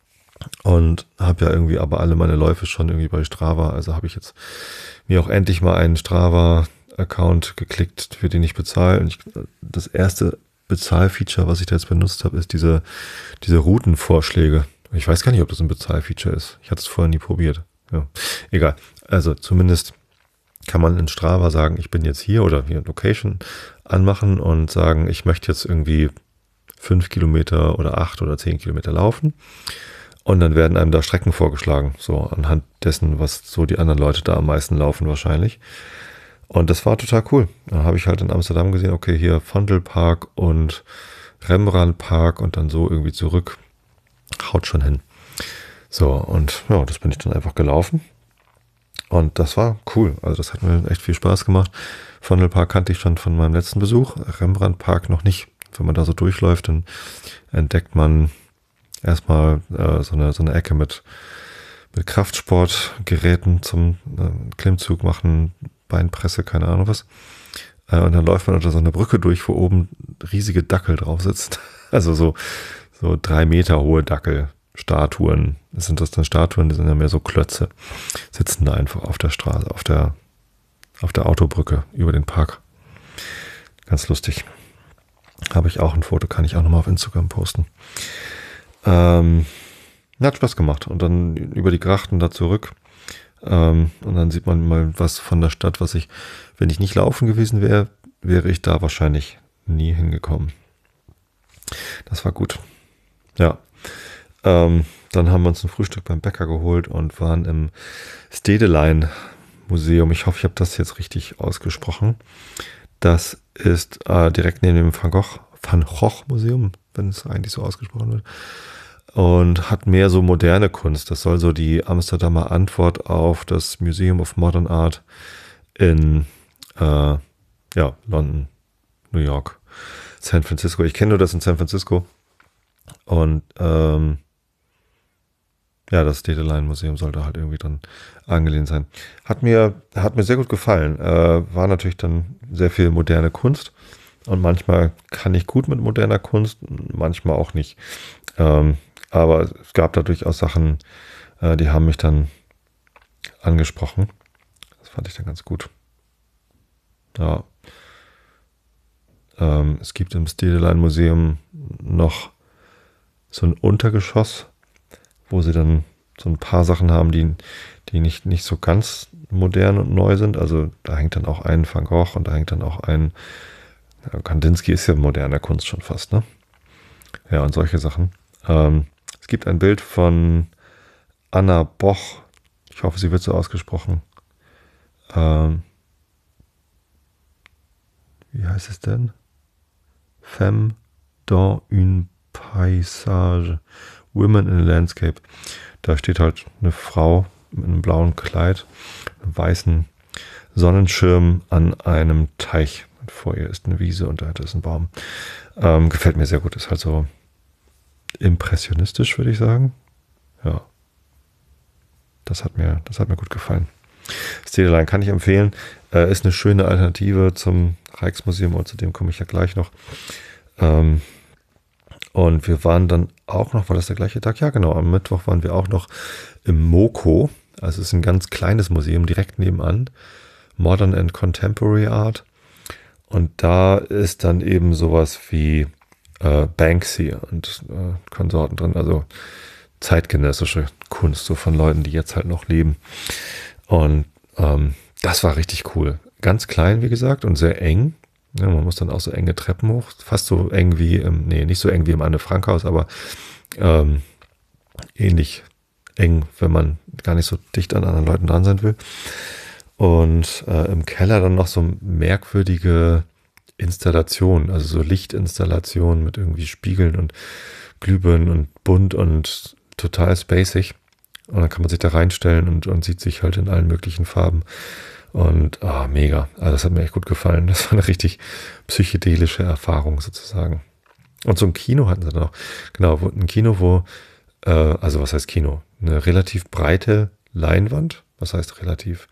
[SPEAKER 1] und habe ja irgendwie aber alle meine Läufe schon irgendwie bei Strava. Also habe ich jetzt mir auch endlich mal einen Strava-Account geklickt, für den ich bezahle. Und das erste Bezahlfeature, was ich da jetzt benutzt habe, ist diese Routenvorschläge. Ich weiß gar nicht, ob das ein Bezahlfeature ist. Ich hatte es vorher nie probiert. Ja, egal. Also zumindest kann man in Strava sagen, ich bin jetzt hier oder hier Location anmachen und sagen, ich möchte jetzt irgendwie 5 Kilometer oder 8 oder 10 Kilometer laufen. Und dann werden einem da Strecken vorgeschlagen, so anhand dessen, was so die anderen Leute da am meisten laufen wahrscheinlich. Und das war total cool. Dann habe ich halt in Amsterdam gesehen, okay, hier Vondelpark und Rembrandtpark und dann so irgendwie zurück. Haut schon hin. So, und ja, das bin ich dann einfach gelaufen. Und das war cool. Also das hat mir echt viel Spaß gemacht. Vondelpark kannte ich schon von meinem letzten Besuch. Rembrandtpark noch nicht. Wenn man da so durchläuft, dann entdeckt man erstmal so eine Ecke mit Kraftsportgeräten zum Klimmzug machen, Beinpresse, keine Ahnung was. Und dann läuft man unter so einer Brücke durch, wo oben riesige Dackel drauf sitzen. Also so 3 Meter hohe Dackelstatuen. Sind das dann Statuen? Die sind ja mehr so Klötze. Sitzen da einfach auf der Straße, auf der Autobrücke über den Park. Ganz lustig. Habe ich auch ein Foto, kann ich auch nochmal auf Instagram posten. Hat Spaß gemacht. Und dann über die Grachten da zurück. Und dann sieht man mal was von der Stadt, was wenn ich nicht laufen gewesen wäre, wäre ich da wahrscheinlich nie hingekommen. Das war gut. Ja. Dann haben wir uns ein Frühstück beim Bäcker geholt und waren im Stedelein-Museum. Ich hoffe, ich habe das jetzt richtig ausgesprochen. Das ist direkt neben dem Van Gogh Museum, wenn es eigentlich so ausgesprochen wird. Und hat mehr so moderne Kunst. Das soll so die Amsterdamer Antwort auf das Museum of Modern Art in London, New York, San Francisco. Ich kenne nur das in San Francisco. Und das Stedelein-Museum sollte halt irgendwie dran angelehnt sein. Hat mir sehr gut gefallen. War natürlich dann sehr viel moderne Kunst. Und manchmal kann ich gut mit moderner Kunst, manchmal auch nicht. Aber es gab da durchaus Sachen, die haben mich dann angesprochen. Das fand ich dann ganz gut. Ja. Es gibt im Stedelein-Museum noch so ein Untergeschoss, wo sie dann so ein paar Sachen haben, die nicht so ganz modern und neu sind. Also da hängt dann auch ein Van Gogh und da hängt dann auch ein Kandinsky ist ja moderne Kunst schon fast, ne? Ja, und solche Sachen. Es gibt ein Bild von Anna Boch. Ich hoffe, sie wird so ausgesprochen. Wie heißt es denn? Femme dans une paysage. Women in a Landscape. Da steht halt eine Frau mit einem blauen Kleid, einem weißen Sonnenschirm an einem Teich. Und vor ihr ist eine Wiese und dahinter ist ein Baum. Gefällt mir sehr gut. Ist halt so impressionistisch, würde ich sagen. Ja. Das hat mir gut gefallen. Stedelein kann ich empfehlen. Ist eine schöne Alternative zum Rijksmuseum und zu dem komme ich ja gleich noch. Und wir waren dann auch noch, war das der gleiche Tag? Ja, genau, am Mittwoch waren wir auch noch im MoCo. Also es ist ein ganz kleines Museum direkt nebenan. Modern and Contemporary Art. Und da ist dann eben sowas wie Banksy und Konsorten drin. Also zeitgenössische Kunst, so von Leuten, die jetzt halt noch leben. Und das war richtig cool. Ganz klein, wie gesagt, und sehr eng. Ja, man muss dann auch so enge Treppen hoch. Fast so eng wie, nicht so eng wie im Anne-Frank-Haus, aber ähnlich eng, wenn man gar nicht so dicht an anderen Leuten dran sein will. Und im Keller dann noch so merkwürdige Installationen, also so Lichtinstallationen mit irgendwie Spiegeln und Glühbirnen und bunt und total spacig. Und dann kann man sich da reinstellen und sieht sich halt in allen möglichen Farben. Und mega. Also das hat mir echt gut gefallen. Das war eine richtig psychedelische Erfahrung sozusagen. Und so ein Kino hatten sie dann noch. Genau, ein Kino, wo, also was heißt Kino? Eine relativ breite Leinwand. Was heißt relativ?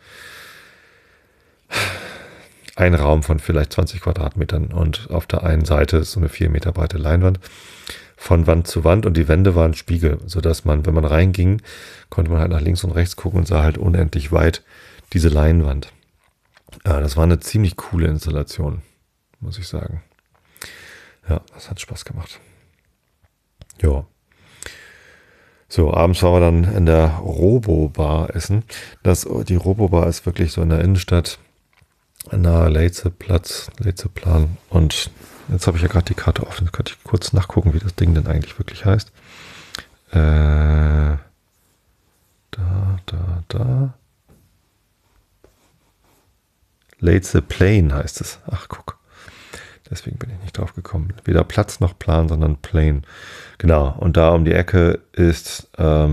[SPEAKER 1] Ein Raum von vielleicht 20 Quadratmetern und auf der einen Seite ist so eine 4 Meter breite Leinwand von Wand zu Wand und die Wände waren Spiegel, sodass man, wenn man reinging, konnte man halt nach links und rechts gucken und sah halt unendlich weit diese Leinwand. Das war eine ziemlich coole Installation, muss ich sagen. Ja, das hat Spaß gemacht. Ja. So, abends waren wir dann in der Robo-Bar essen. Die Robo-Bar ist wirklich so in der Innenstadt, nahe Leitzeplan. Und jetzt habe ich ja gerade die Karte offen. Jetzt könnte ich kurz nachgucken, wie das Ding denn eigentlich wirklich heißt. Da. Leitzeplan heißt es. Ach, guck. Deswegen bin ich nicht drauf gekommen. Weder Platz noch Plan, sondern Plane. Genau. Und da um die Ecke ist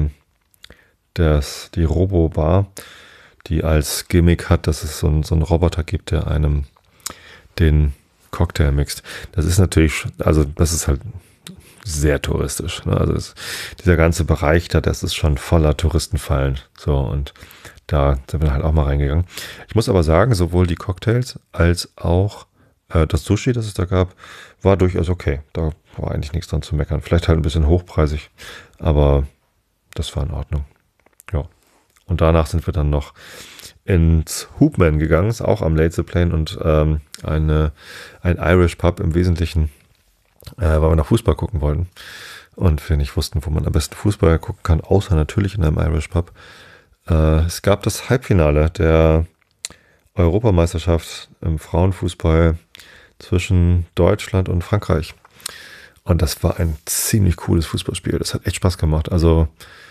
[SPEAKER 1] die Robo-Bar, die als Gimmick hat, dass es so einen Roboter gibt, der einem den Cocktail mixt. Das ist natürlich, also das ist halt sehr touristisch. Ne? Also dieser ganze Bereich da, das ist schon voller Touristenfallen. So, und da sind wir halt auch mal reingegangen. Ich muss aber sagen, sowohl die Cocktails als auch das Sushi, das es da gab, war durchaus okay. Da war eigentlich nichts dran zu meckern. Vielleicht halt ein bisschen hochpreisig, aber das war in Ordnung. Ja. Und danach sind wir dann noch ins Hoopman gegangen, ist auch am Leitzeplan und ein Irish Pub im Wesentlichen, weil wir nach Fußball gucken wollten und wir nicht wussten, wo man am besten Fußball gucken kann, außer natürlich in einem Irish Pub. Es gab das Halbfinale der Europameisterschaft im Frauenfußball zwischen Deutschland und Frankreich. Und das war ein ziemlich cooles Fußballspiel. Das hat echt Spaß gemacht. Also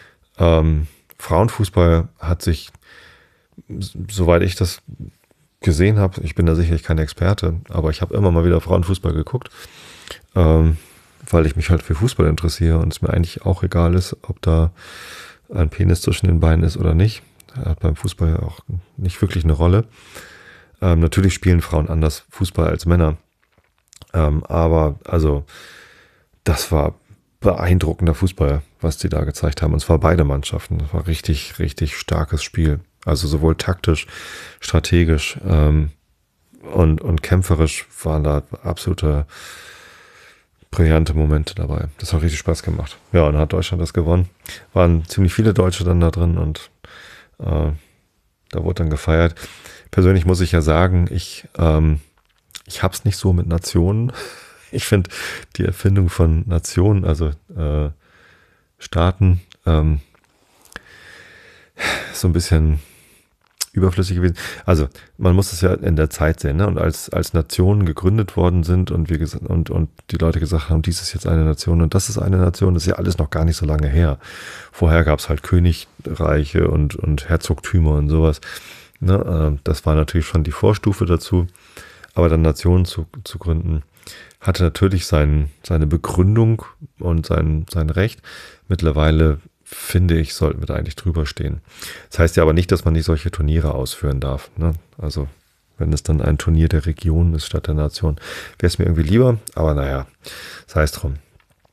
[SPEAKER 1] Frauenfußball hat sich, soweit ich das gesehen habe, ich bin da sicherlich kein Experte, aber ich habe immer mal wieder Frauenfußball geguckt, weil ich mich halt für Fußball interessiere und es mir eigentlich auch egal ist, ob da ein Penis zwischen den Beinen ist oder nicht. Hat beim Fußball auch nicht wirklich eine Rolle. Natürlich spielen Frauen anders Fußball als Männer. Aber also das war beeindruckender Fußball, was die da gezeigt haben. Und zwar beide Mannschaften. Das war richtig, richtig starkes Spiel. Also sowohl taktisch, strategisch und kämpferisch waren da absolute brillante Momente dabei. Das hat richtig Spaß gemacht. Ja, und dann hat Deutschland das gewonnen. Waren ziemlich viele Deutsche dann da drin und da wurde dann gefeiert. Persönlich muss ich ja sagen, ich hab's nicht so mit Nationen. Ich finde die Erfindung von Nationen, also Staaten, so ein bisschen überflüssig gewesen. Also man muss es ja in der Zeit sehen, ne? Und als Nationen gegründet worden sind und und die Leute gesagt haben, dies ist jetzt eine Nation und das ist eine Nation, das ist ja alles noch gar nicht so lange her. Vorher gab es halt Königreiche und Herzogtümer und sowas. Ne? Das war natürlich schon die Vorstufe dazu. Aber dann Nationen zu gründen, hatte natürlich seine Begründung und sein Recht. Mittlerweile, finde ich, sollten wir da eigentlich drüber stehen. Das heißt ja aber nicht, dass man nicht solche Turniere ausführen darf. Ne? Also wenn es dann ein Turnier der Region ist statt der Nation, wäre es mir irgendwie lieber. Aber naja, sei es drum.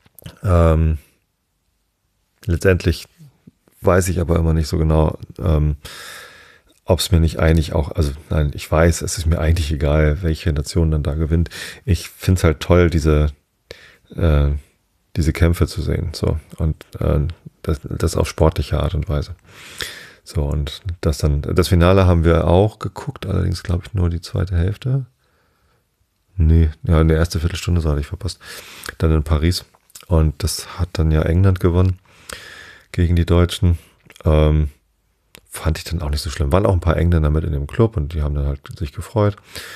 [SPEAKER 1] Letztendlich weiß ich aber immer nicht so genau, ob es mir nicht eigentlich auch, also nein, ich weiß, es ist mir eigentlich egal, welche Nation dann da gewinnt. Ich finde es halt toll, diese Kämpfe zu sehen. So. Und das auf sportliche Art und Weise. So, und das Finale haben wir auch geguckt, allerdings glaube ich nur die zweite Hälfte. Nee, ja, in der erste Viertelstunde, so hatte ich verpasst. Dann in Paris. Und das hat dann ja England gewonnen gegen die Deutschen. Fand ich dann auch nicht so schlimm. Waren auch ein paar Engländer mit in dem Club und die haben dann halt sich gefreut.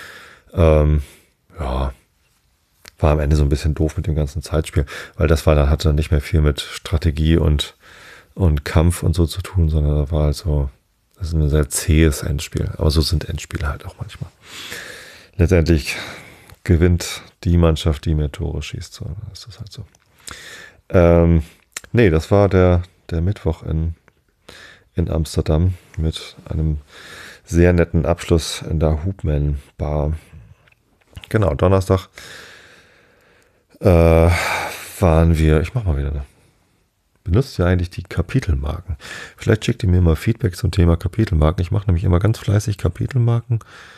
[SPEAKER 1] Ja, war am Ende so ein bisschen doof mit dem ganzen Zeitspiel, weil hatte dann nicht mehr viel mit Strategie und Kampf und so zu tun, sondern da war halt so, das ist ein sehr zähes Endspiel. Aber so sind Endspiele halt auch manchmal. Letztendlich gewinnt die Mannschaft, die mehr Tore schießt. So ist das halt so. Nee, das war der Mittwoch in Amsterdam mit einem sehr netten Abschluss in der Hoopman Bar. Genau, Donnerstag waren wir, ich mach mal wieder benutzt ja eigentlich die Kapitelmarken. Vielleicht schickt ihr mir mal Feedback zum Thema Kapitelmarken. Ich mache nämlich immer ganz fleißig Kapitelmarken.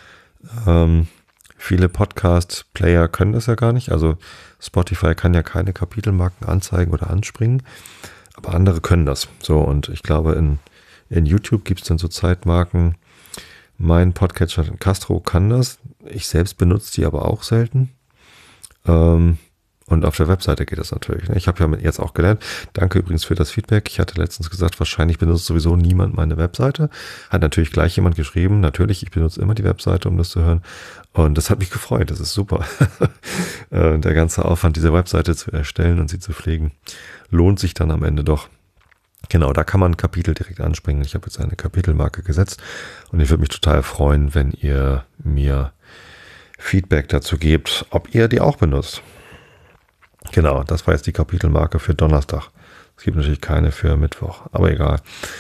[SPEAKER 1] Viele Podcast-Player können das ja gar nicht. Also Spotify kann ja keine Kapitelmarken anzeigen oder anspringen. Aber andere können das. So, und ich glaube, in YouTube gibt es dann so Zeitmarken. Mein Podcatcher Castro kann das. Ich selbst benutze die aber auch selten. Und auf der Webseite geht das natürlich. Ich habe ja jetzt auch gelernt. Danke übrigens für das Feedback. Ich hatte letztens gesagt, wahrscheinlich benutzt sowieso niemand meine Webseite. Hat natürlich gleich jemand geschrieben. Natürlich, ich benutze immer die Webseite, um das zu hören. Und das hat mich gefreut. Das ist super. Der ganze Aufwand, diese Webseite zu erstellen und sie zu pflegen, lohnt sich dann am Ende doch. Genau, da kann man Kapitel direkt anspringen. Ich habe jetzt eine Kapitelmarke gesetzt und ich würde mich total freuen, wenn ihr mir Feedback dazu gebt, ob ihr die auch benutzt. Genau, das war jetzt die Kapitelmarke für Donnerstag. Es gibt natürlich keine für Mittwoch, aber egal.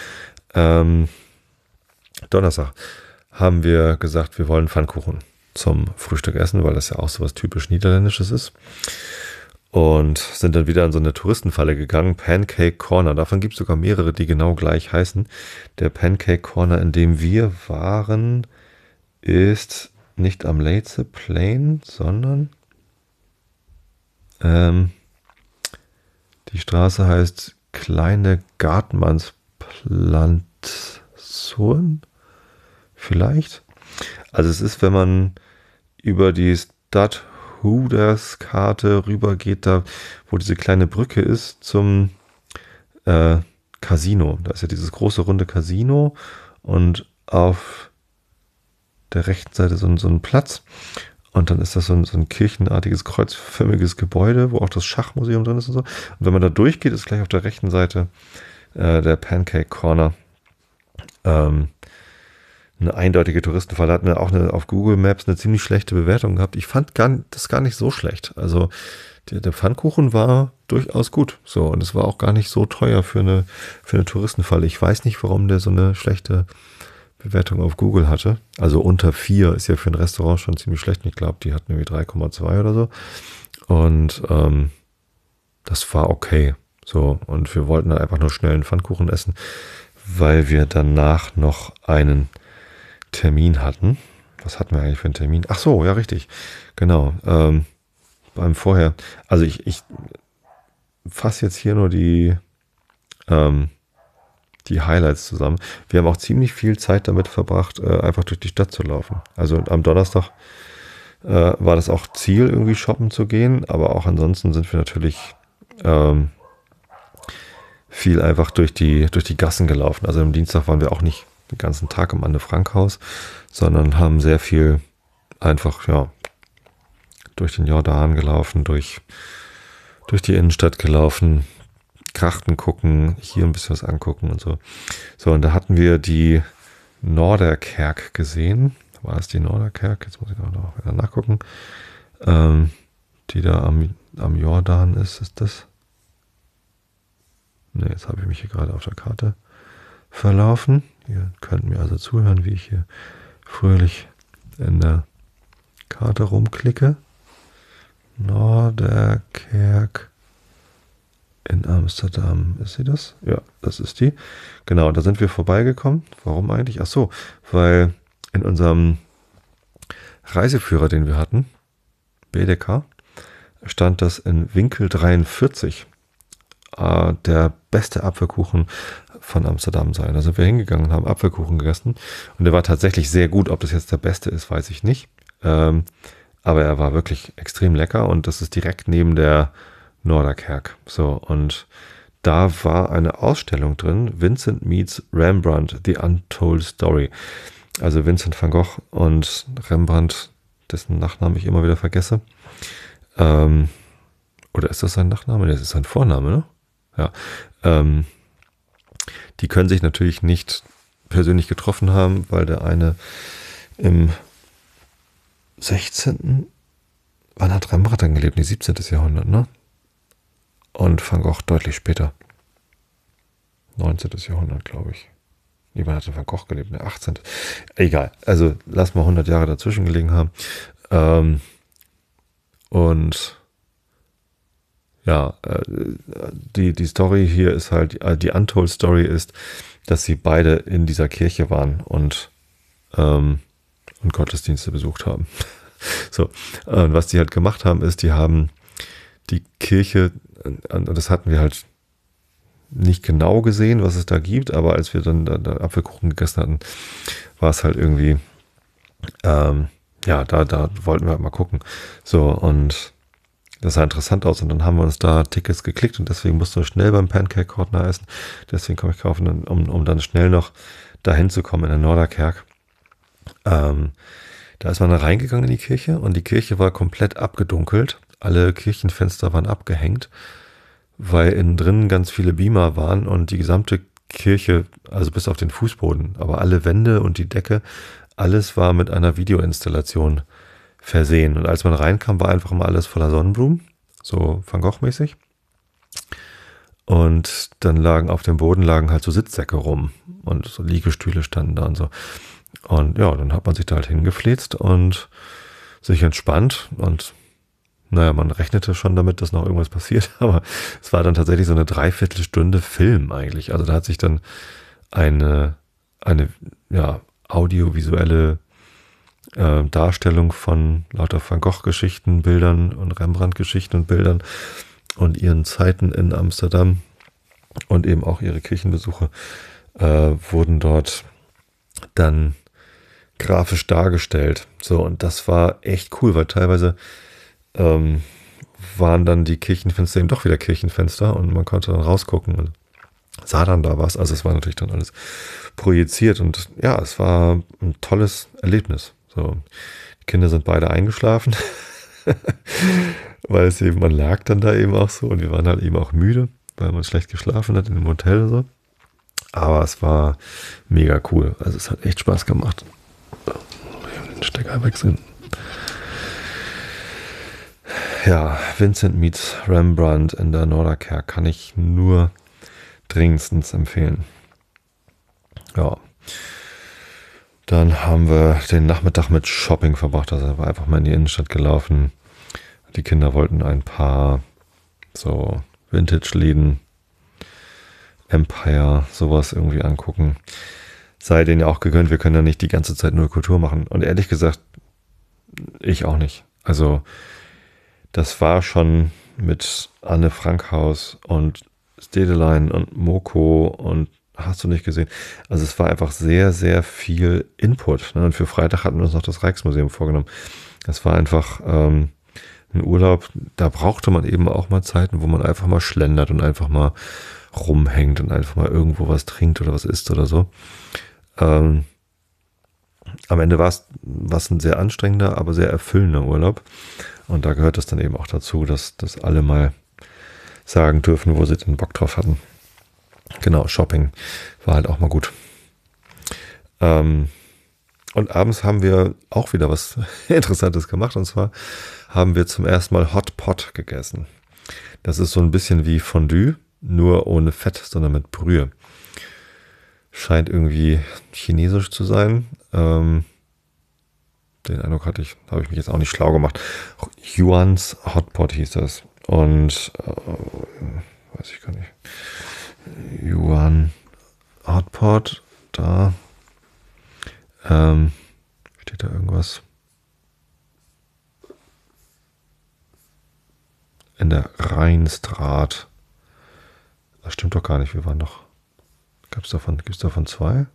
[SPEAKER 1] Donnerstag haben wir gesagt, wir wollen Pfannkuchen zum Frühstück essen, weil das ja auch so was typisch Niederländisches ist. Und sind dann wieder in so eine Touristenfalle gegangen, Pancake Corner. Davon gibt es sogar mehrere, die genau gleich heißen. Der Pancake Corner, in dem wir waren, ist nicht am Leyte Plain, sondern die Straße heißt Kleine Gartmannsplantation, vielleicht. Also es ist, wenn man über die Stadhuderskarte rüber geht, da wo diese kleine Brücke ist zum Casino. Da ist ja dieses große runde Casino und auf der rechten Seite so ein Platz. Und dann ist das so ein kirchenartiges, kreuzförmiges Gebäude, wo auch das Schachmuseum drin ist und so. Und wenn man da durchgeht, ist gleich auf der rechten Seite der Pancake Corner eine eindeutige Touristenfalle. Hat auch auf Google Maps eine ziemlich schlechte Bewertung gehabt. Ich fand das gar nicht so schlecht. Also der Pfannkuchen war durchaus gut. So, und es war auch gar nicht so teuer für eine Touristenfalle. Ich weiß nicht, warum der so eine schlechte Bewertung auf Google hatte. Also unter 4 ist ja für ein Restaurant schon ziemlich schlecht. Ich glaube, die hatten irgendwie 3,2 oder so. Und das war okay. So, und wir wollten dann einfach nur schnell einen Pfannkuchen essen, weil wir danach noch einen Termin hatten. Was hatten wir eigentlich für einen Termin? Ach so, ja, richtig. Genau. Beim Vorher. Also ich fasse jetzt hier nur die Highlights zusammen. Wir haben auch ziemlich viel Zeit damit verbracht, einfach durch die Stadt zu laufen. Also am Donnerstag war das auch Ziel, irgendwie shoppen zu gehen, aber auch ansonsten sind wir natürlich viel einfach durch die Gassen gelaufen. Also am Dienstag waren wir auch nicht den ganzen Tag im Anne-Frank-Haus, sondern haben sehr viel einfach, ja, durch den Jordan gelaufen, durch die Innenstadt gelaufen, Krachten gucken, hier ein bisschen was angucken und so. So, und da hatten wir die Norderkerk gesehen. War es die Norderkerk? Jetzt muss ich noch wieder nachgucken. Die da am Jordan ist das? Ne, jetzt habe ich mich hier gerade auf der Karte verlaufen. Ihr könnt mir also zuhören, wie ich hier fröhlich in der Karte rumklicke. Norderkerk in Amsterdam. Ist sie das? Ja, das ist die. Genau, da sind wir vorbeigekommen. Warum eigentlich? Ach so, weil in unserem Reiseführer, den wir hatten, BDK, stand das in Winkel 43 der beste Apfelkuchen von Amsterdam sein. Da sind wir hingegangen und haben Apfelkuchen gegessen. Und der war tatsächlich sehr gut. Ob das jetzt der beste ist, weiß ich nicht. Aber er war wirklich extrem lecker und das ist direkt neben der Norderkerk. So, und da war eine Ausstellung drin, Vincent meets Rembrandt, The Untold Story. Also Vincent van Gogh und Rembrandt, dessen Nachnamen ich immer wieder vergesse. Oder ist das sein Nachname? Das ist sein Vorname, ne? Ja. Die können sich natürlich nicht persönlich getroffen haben, weil der eine im 16. Wann hat Rembrandt dann gelebt? Nee, 17. Jahrhundert, ne? Und Van Gogh deutlich später. 19. Jahrhundert, glaube ich. Nee, wann hat Van Gogh gelebt? Ne, 18. Egal. Also, lass mal 100 Jahre dazwischen gelegen haben. Und ja, die Story hier ist halt, die Untold Story ist, dass sie beide in dieser Kirche waren und Gottesdienste besucht haben. So, und was die halt gemacht haben, ist, die haben die Kirche, und das hatten wir halt nicht genau gesehen, was es da gibt, aber als wir dann da Apfelkuchen gegessen hatten, war es halt irgendwie, ja, da wollten wir halt mal gucken. So, und das sah interessant aus und dann haben wir uns da Tickets geklickt und deswegen mussten wir schnell beim Pancake Corner essen. Deswegen komme ich kaufen, um dann schnell noch dahin zu kommen in der Norderkerk. Da ist man da reingegangen in die Kirche und die Kirche war komplett abgedunkelt. Alle Kirchenfenster waren abgehängt, weil innen drin ganz viele Beamer waren und die gesamte Kirche, also bis auf den Fußboden, aber alle Wände und die Decke, alles war mit einer Videoinstallation versehen. Und als man reinkam, war einfach mal alles voller Sonnenblumen, so Van Gogh-mäßig. Und dann lagen auf dem Boden halt so Sitzsäcke rum und so Liegestühle standen da und so. Und ja, dann hat man sich da halt hingefläzt und sich entspannt und naja, man rechnete schon damit, dass noch irgendwas passiert, aber es war dann tatsächlich so eine Dreiviertelstunde Film eigentlich. Also da hat sich dann eine ja, audiovisuelle Darstellung von lauter Van Gogh-Geschichten, Bildern und Rembrandt-Geschichten und Bildern und ihren Zeiten in Amsterdam und eben auch ihre Kirchenbesuche wurden dort dann grafisch dargestellt. So, und das war echt cool, weil teilweise waren dann die Kirchenfenster eben doch wieder Kirchenfenster und man konnte dann rausgucken und sah dann da was. Also es war natürlich dann alles projiziert und ja, es war ein tolles Erlebnis. So, die Kinder sind beide eingeschlafen, weil es eben, man lag dann da eben auch so und wir waren halt eben auch müde, weil man schlecht geschlafen hat in dem Hotel und so. Aber es war mega cool. Also es hat echt Spaß gemacht. Den Stecker wechseln. Ja, Vincent meets Rembrandt in der Norderkerk kann ich nur dringendstens empfehlen. Ja. Dann haben wir den Nachmittag mit Shopping verbracht. Also war einfach mal in die Innenstadt gelaufen. Die Kinder wollten ein paar so Vintage-Läden, Empire, sowas irgendwie angucken. Sei denen ja auch gegönnt, wir können ja nicht die ganze Zeit nur Kultur machen. Und ehrlich gesagt, ich auch nicht. Also das war schon mit Anne-Frank-Haus und Stedelein und Moko und hast du nicht gesehen. Also es war einfach sehr, sehr viel Input. Ne? Und für Freitag hatten wir uns noch das Rijksmuseum vorgenommen. Das war einfach ein Urlaub, da brauchte man eben auch mal Zeiten, wo man einfach mal schlendert und einfach mal rumhängt und einfach mal irgendwo was trinkt oder was isst oder so. Ähm, Am Ende war es ein sehr anstrengender, aber sehr erfüllender Urlaub. Und da gehört es dann eben auch dazu, dass alle mal sagen dürfen, wo sie den Bock drauf hatten. Genau, Shopping war halt auch mal gut. Ähm, und abends haben wir auch wieder was Interessantes gemacht. Und zwar haben wir zum ersten Mal Hot Pot gegessen. Das ist so ein bisschen wie Fondue, nur ohne Fett, sondern mit Brühe. Scheint irgendwie chinesisch zu sein. Den Eindruck habe ich mich jetzt auch nicht schlau gemacht. Yuan's Hotpot hieß das. Und weiß ich gar nicht. Yuan Hotpot, da steht da irgendwas. In der Rheinstraat. Das stimmt doch gar nicht. Wir waren doch. Gibt's davon zwei?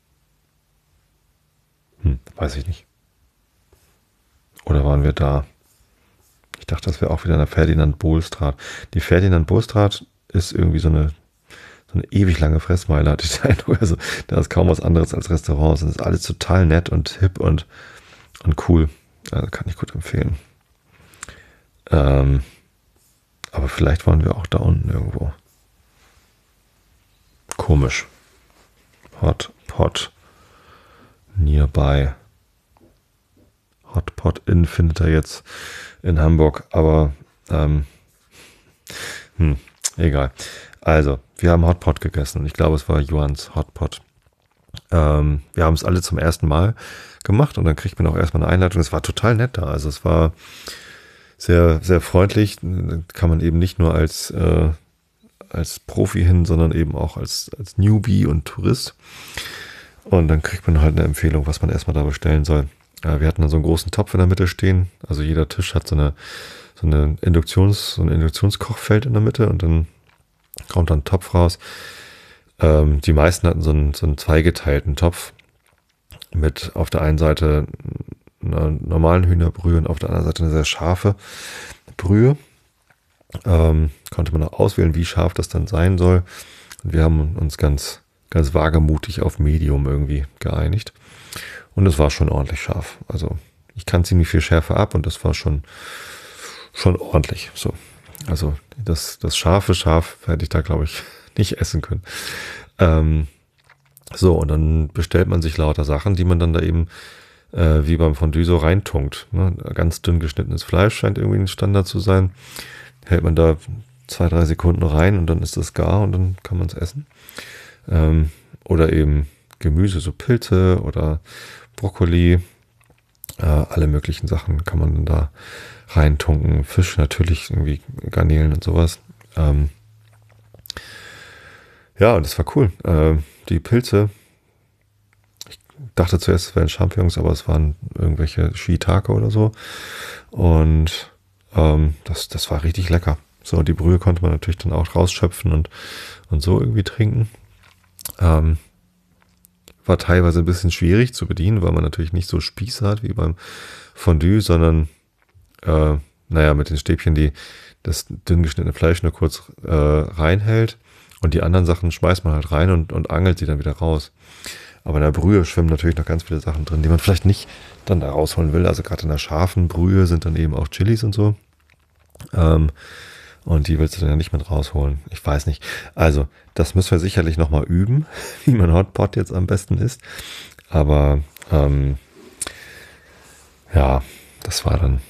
[SPEAKER 1] Weiß ich nicht. Oder waren wir da? Ich dachte, das wäre auch wieder in der Ferdinand-Bohl-Straat. Die Ferdinand-Bohl-Straat ist irgendwie so eine ewig lange Fressmeile, hatte ich den Eindruck. Also da ist kaum was anderes als Restaurants. Und es ist alles total nett und hip und cool. Also kann ich gut empfehlen. Aber vielleicht waren wir auch da unten irgendwo. Komisch. Hot Pot nearby. Hot Pot Inn findet er jetzt in Hamburg, aber egal. Also, wir haben Hot Pot gegessen. Ich glaube, es war Yuan's Hot Pot. Wir haben es alle zum ersten Mal gemacht und dann kriegt man auch erstmal eine Einleitung. Es war total nett da. Also es war sehr, sehr freundlich. Kann man eben nicht nur als Profi hin, sondern eben auch als Newbie und Tourist. Und dann kriegt man halt eine Empfehlung, was man erstmal da bestellen soll. Wir hatten dann so einen großen Topf in der Mitte stehen. Also jeder Tisch hat so ein Induktionskochfeld in der Mitte und dann kommt dann ein Topf raus. Die meisten hatten so einen zweigeteilten Topf mit auf der einen Seite einer normalen Hühnerbrühe und auf der anderen Seite eine sehr scharfe Brühe. Konnte man auch auswählen, wie scharf das dann sein soll. Und wir haben uns ganz, ganz wagemutig auf Medium irgendwie geeinigt. Und es war schon ordentlich scharf. Also ich kann ziemlich viel Schärfe ab und das war schon ordentlich. So. Also das scharfe Schaf hätte ich da, glaube ich, nicht essen können. So, und dann bestellt man sich lauter Sachen, die man dann da eben wie beim Fondue so reintunkt. Ne? Ganz dünn geschnittenes Fleisch scheint irgendwie ein Standard zu sein. Hält man da 2-3 Sekunden rein und dann ist das gar und dann kann man es essen. Oder eben Gemüse, so Pilze oder Brokkoli, alle möglichen Sachen kann man dann da reintunken. Fisch natürlich, irgendwie Garnelen und sowas. Ja, und das war cool. Die Pilze, ich dachte zuerst, es wären Champignons, aber es waren irgendwelche Shiitake oder so. Und das war richtig lecker. So, die Brühe konnte man natürlich dann auch rausschöpfen und so irgendwie trinken. War teilweise ein bisschen schwierig zu bedienen, weil man natürlich nicht so Spieße hat wie beim Fondue, sondern mit den Stäbchen, die das dünn geschnittene Fleisch nur kurz reinhält und die anderen Sachen schmeißt man halt rein und angelt sie dann wieder raus. Aber in der Brühe schwimmen natürlich noch ganz viele Sachen drin, die man vielleicht nicht dann da rausholen will. Also gerade in der scharfen Brühe sind dann eben auch Chilis und so. Und die willst du dann ja nicht mit rausholen. Ich weiß nicht. Also, das müssen wir sicherlich nochmal üben, wie man Hotpot jetzt am besten isst. Aber das war dann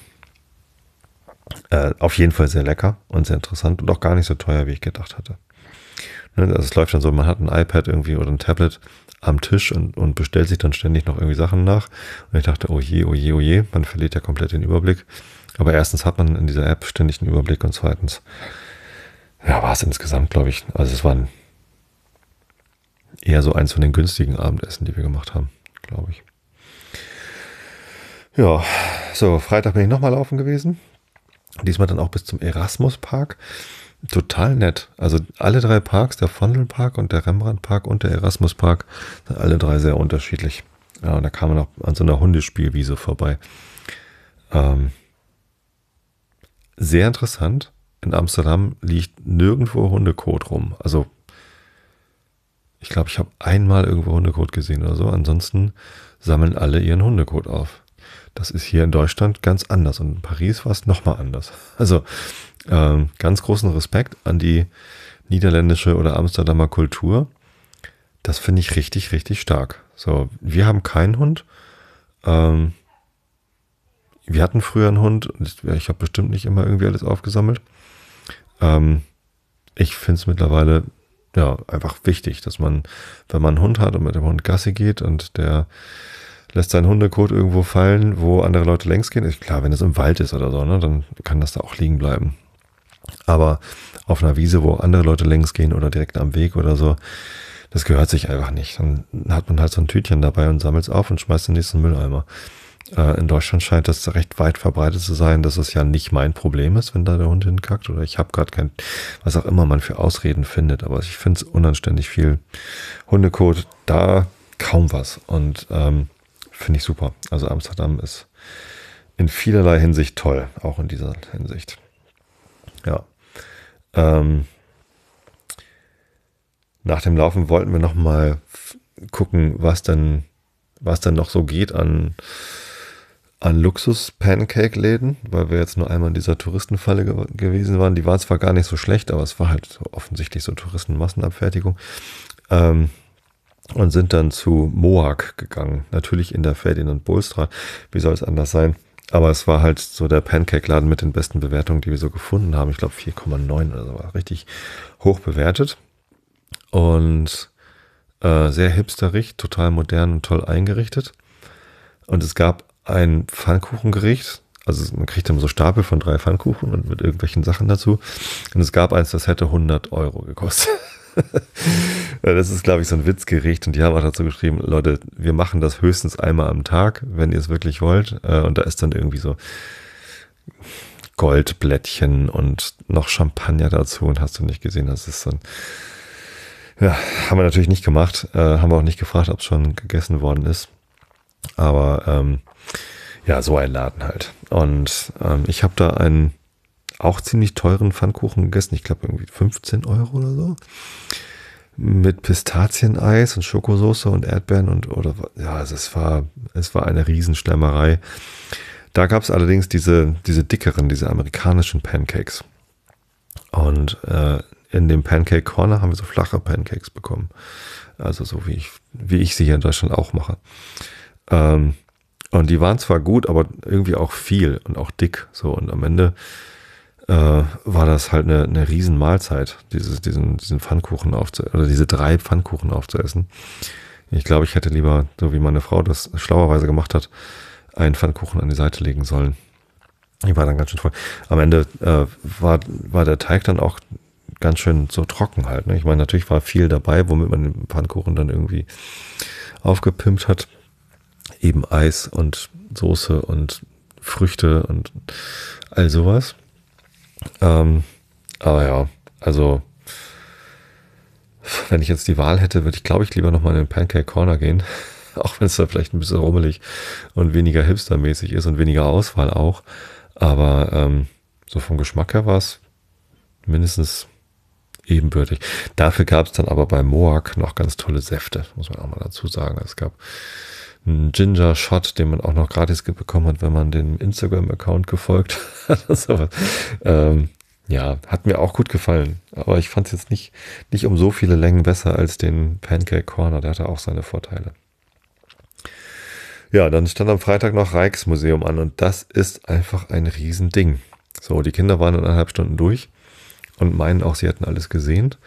[SPEAKER 1] auf jeden Fall sehr lecker und sehr interessant und auch gar nicht so teuer, wie ich gedacht hatte. Also es läuft dann so, man hat ein iPad irgendwie oder ein Tablet am Tisch und bestellt sich dann ständig noch irgendwie Sachen nach. Und ich dachte, oh je, oh je, oh je, man verliert ja komplett den Überblick. Aber erstens hat man in dieser App ständig einen Überblick und zweitens, war es insgesamt, glaube ich, also es waren eher so eins von den günstigen Abendessen, die wir gemacht haben, glaube ich. Ja, so, Freitag bin ich nochmal laufen gewesen. Diesmal dann auch bis zum Erasmus-Park. Total nett. Also alle 3 Parks, der Vondelpark und der Rembrandt-Park und der Erasmus-Park, sind alle 3 sehr unterschiedlich. Ja, und da kam man auch an so einer Hundespielwiese vorbei. Sehr interessant. In Amsterdam liegt nirgendwo Hundekot rum. Also Ich glaube, ich habe einmal irgendwo Hundekot gesehen oder so. Ansonsten sammeln alle ihren Hundekot auf. Das ist hier in Deutschland ganz anders und in Paris war es nochmal anders. Also ganz großen Respekt an die niederländische oder Amsterdamer Kultur. Das finde ich richtig, richtig stark. So, wir haben keinen Hund. Ähm, Wir hatten früher einen Hund und ich habe bestimmt nicht immer irgendwie alles aufgesammelt. Ähm, Ich finde es mittlerweile ja einfach wichtig, dass man, wenn man einen Hund hat und mit dem Hund Gassi geht und der lässt seinen Hundekot irgendwo fallen, wo andere Leute längs gehen, ist klar, wenn es im Wald ist oder so, ne, dann kann das da auch liegen bleiben. Aber auf einer Wiese, wo andere Leute längs gehen oder direkt am Weg oder so, das gehört sich einfach nicht. Dann hat man halt so ein Tütchen dabei und sammelt es auf und schmeißt den nächsten Mülleimer. In Deutschland scheint das recht weit verbreitet zu sein, dass es ja nicht mein Problem ist, wenn da der Hund hinkackt oder ich habe gerade kein, was auch immer man für Ausreden findet, aber ich finde es unanständig viel Hundekot, da kaum was und finde ich super. Also Amsterdam ist in vielerlei Hinsicht toll, auch in dieser Hinsicht. Ja. Ähm, Nach dem Laufen wollten wir nochmal gucken, was denn noch so geht an Luxus-Pancake-Läden, weil wir jetzt nur einmal in dieser Touristenfalle gewesen waren. Die waren zwar gar nicht so schlecht, aber es war halt so offensichtlich so Touristenmassenabfertigung. Und sind dann zu Moag gegangen. Natürlich in der Ferdinand Bolstraat. Wie soll es anders sein? Aber es war halt so der Pancake-Laden mit den besten Bewertungen, die wir so gefunden haben. Ich glaube 4,9 oder so. War richtig hoch bewertet. Und sehr hipsterig, total modern und toll eingerichtet. Und es gab ein Pfannkuchengericht. Also man kriegt dann so Stapel von 3 Pfannkuchen und mit irgendwelchen Sachen dazu. Und es gab eins, das hätte 100 Euro gekostet. Das ist, glaube ich, so ein Witzgericht. Und die haben auch dazu geschrieben, Leute, wir machen das höchstens einmal am Tag, wenn ihr es wirklich wollt. Und da ist dann irgendwie so Goldblättchen und noch Champagner dazu. Und hast du nicht gesehen, das ist so ein... Ja, haben wir natürlich nicht gemacht. Haben wir auch nicht gefragt, ob es schon gegessen worden ist. Aber ja, so ein Laden halt. Und ich habe da einen auch ziemlich teuren Pfannkuchen gegessen. Ich glaube irgendwie 15 Euro oder so. Mit Pistazieneis und Schokosauce und Erdbeeren ja, also es war eine Riesenschlemmerei. Da gab es allerdings diese dickeren, diese amerikanischen Pancakes. Und in dem Pancake Corner haben wir so flache Pancakes bekommen. Also so wie ich sie hier in Deutschland auch mache. Und die waren zwar gut, aber irgendwie auch viel und auch dick. So, und am Ende war das halt eine riesen Mahlzeit, diesen Pfannkuchen oder diese 3 Pfannkuchen aufzuessen. Ich glaube, ich hätte lieber, so wie meine Frau das schlauerweise gemacht hat, einen Pfannkuchen an die Seite legen sollen. Die war dann ganz schön voll. Am Ende war der Teig dann auch ganz schön so trocken halt. Ne? Ich meine, natürlich war viel dabei, womit man den Pfannkuchen dann irgendwie aufgepimpt hat. Eben Eis und Soße und Früchte und all sowas. Aber ja, also wenn ich jetzt die Wahl hätte, würde ich, glaube ich, lieber nochmal in den Pancake Corner gehen. Auch wenn es da vielleicht ein bisschen rummelig und weniger hipstermäßig ist und weniger Auswahl auch. Aber so vom Geschmack her war es mindestens ebenbürtig. Dafür gab es dann aber bei Moag noch ganz tolle Säfte, muss man auch mal dazu sagen. Es gab einen Ginger Shot, den man auch noch gratis bekommen hat, wenn man den Instagram-Account gefolgt hat. Ja, hat mir auch gut gefallen. Aber ich fand es jetzt nicht um so viele Längen besser als den Pancake Corner. Der hatte auch seine Vorteile. Ja, dann stand am Freitag noch Rijksmuseum an und das ist einfach ein Riesending. So, die Kinder waren in 1,5 Stunden durch und meinen auch, sie hätten alles gesehen.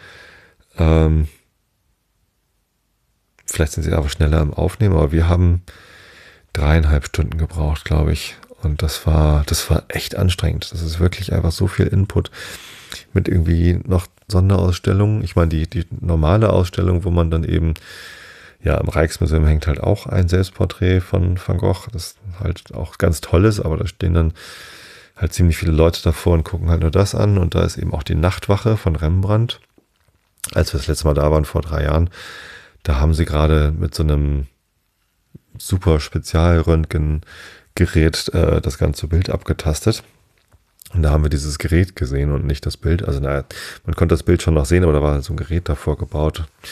[SPEAKER 1] Vielleicht sind sie aber schneller im Aufnehmen, aber wir haben 3,5 Stunden gebraucht, glaube ich. Und das war echt anstrengend. Das ist wirklich einfach so viel Input mit irgendwie noch Sonderausstellungen. Ich meine, die normale Ausstellung, wo man dann eben, ja, im Rijksmuseum hängt halt auch ein Selbstporträt von Van Gogh, das halt auch ganz toll ist, aber da stehen dann halt ziemlich viele Leute davor und gucken halt nur das an. Und da ist eben auch die Nachtwache von Rembrandt. Als wir das letzte Mal da waren, vor 3 Jahren, da haben sie gerade mit so einem super Spezialröntgengerät das ganze Bild abgetastet. Und da haben wir dieses Gerät gesehen und nicht das Bild. Also man konnte das Bild schon noch sehen, aber da war so ein Gerät davor gebaut.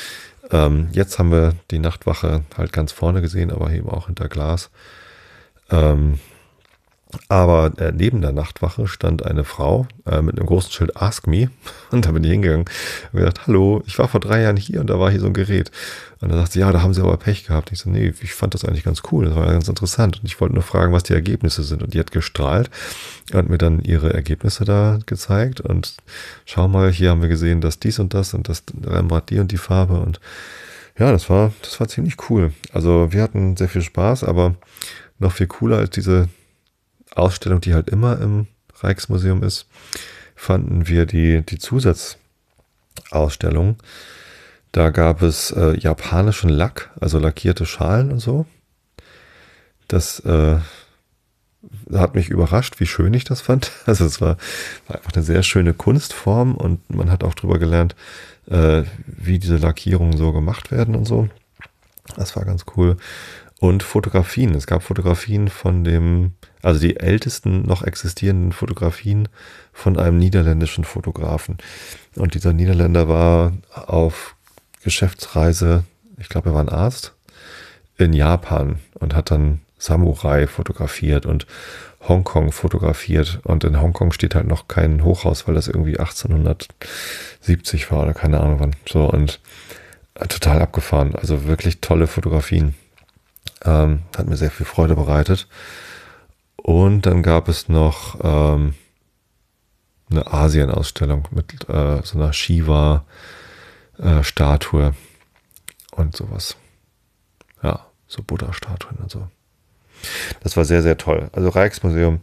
[SPEAKER 1] Jetzt haben wir die Nachtwache halt ganz vorne gesehen, aber eben auch hinter Glas. Ähm, aber neben der Nachtwache stand eine Frau mit einem großen Schild Ask Me. Und da bin ich hingegangen und gesagt, hallo, ich war vor 3 Jahren hier und da war hier so ein Gerät. Und dann sagt sie, ja, da haben sie aber Pech gehabt. Ich so, nee, ich fand das eigentlich ganz cool, das war ganz interessant. Und ich wollte nur fragen, was die Ergebnisse sind. Und die hat gestrahlt und mir dann ihre Ergebnisse da gezeigt. Und schau mal, hier haben wir gesehen, dass dies und das Rembrandt die und die Farbe. Und ja, das war ziemlich cool. Also wir hatten sehr viel Spaß, aber noch viel cooler als diese Ausstellung, die halt immer im Rijksmuseum ist, fanden wir die Zusatzausstellung. Da gab es japanischen Lack, also lackierte Schalen und so. Das hat mich überrascht, wie schön ich das fand. Also es war einfach eine sehr schöne Kunstform und man hat auch drüber gelernt, wie diese Lackierungen so gemacht werden und so. Das war ganz cool. Und Fotografien. Es gab Fotografien also die ältesten noch existierenden Fotografien von einem niederländischen Fotografen. Und dieser Niederländer war auf Geschäftsreise, ich glaube, er war ein Arzt, in Japan und hat dann Samurai fotografiert und Hongkong fotografiert. Und in Hongkong steht halt noch kein Hochhaus, weil das irgendwie 1870 war oder keine Ahnung wann. So, und total abgefahren. Also wirklich tolle Fotografien. Hat mir sehr viel Freude bereitet. Und dann gab es noch eine Asien-Ausstellung mit so einer Shiva-Statue und sowas. Ja, so Buddha-Statuen und so. Das war sehr, sehr toll. Also Rijksmuseum,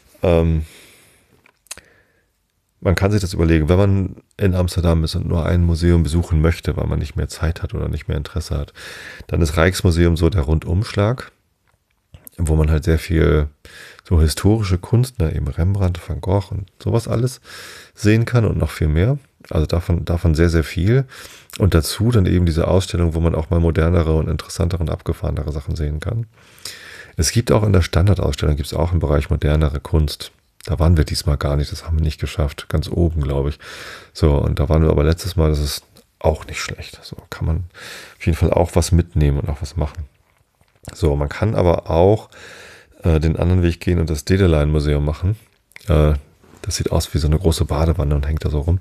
[SPEAKER 1] man kann sich das überlegen, wenn man in Amsterdam ist und nur ein Museum besuchen möchte, weil man nicht mehr Zeit hat oder nicht mehr Interesse hat, dann ist Rijksmuseum so der Rundumschlag, wo man halt sehr viel so historische Kunst, eben Rembrandt, Van Gogh und sowas alles sehen kann und noch viel mehr. Also davon sehr, sehr viel. Und dazu dann eben diese Ausstellung, wo man auch mal modernere und interessantere und abgefahrenere Sachen sehen kann. Es gibt auch in der Standardausstellung, gibt es auch im Bereich modernere Kunst. Da waren wir diesmal gar nicht, das haben wir nicht geschafft. Ganz oben, glaube ich. So, und da waren wir aber letztes Mal, das ist auch nicht schlecht. So kann man auf jeden Fall auch was mitnehmen und auch was machen. So, man kann aber auch den anderen Weg gehen und das Dedelein-Museum machen. Das sieht aus wie so eine große Badewanne und hängt da so rum.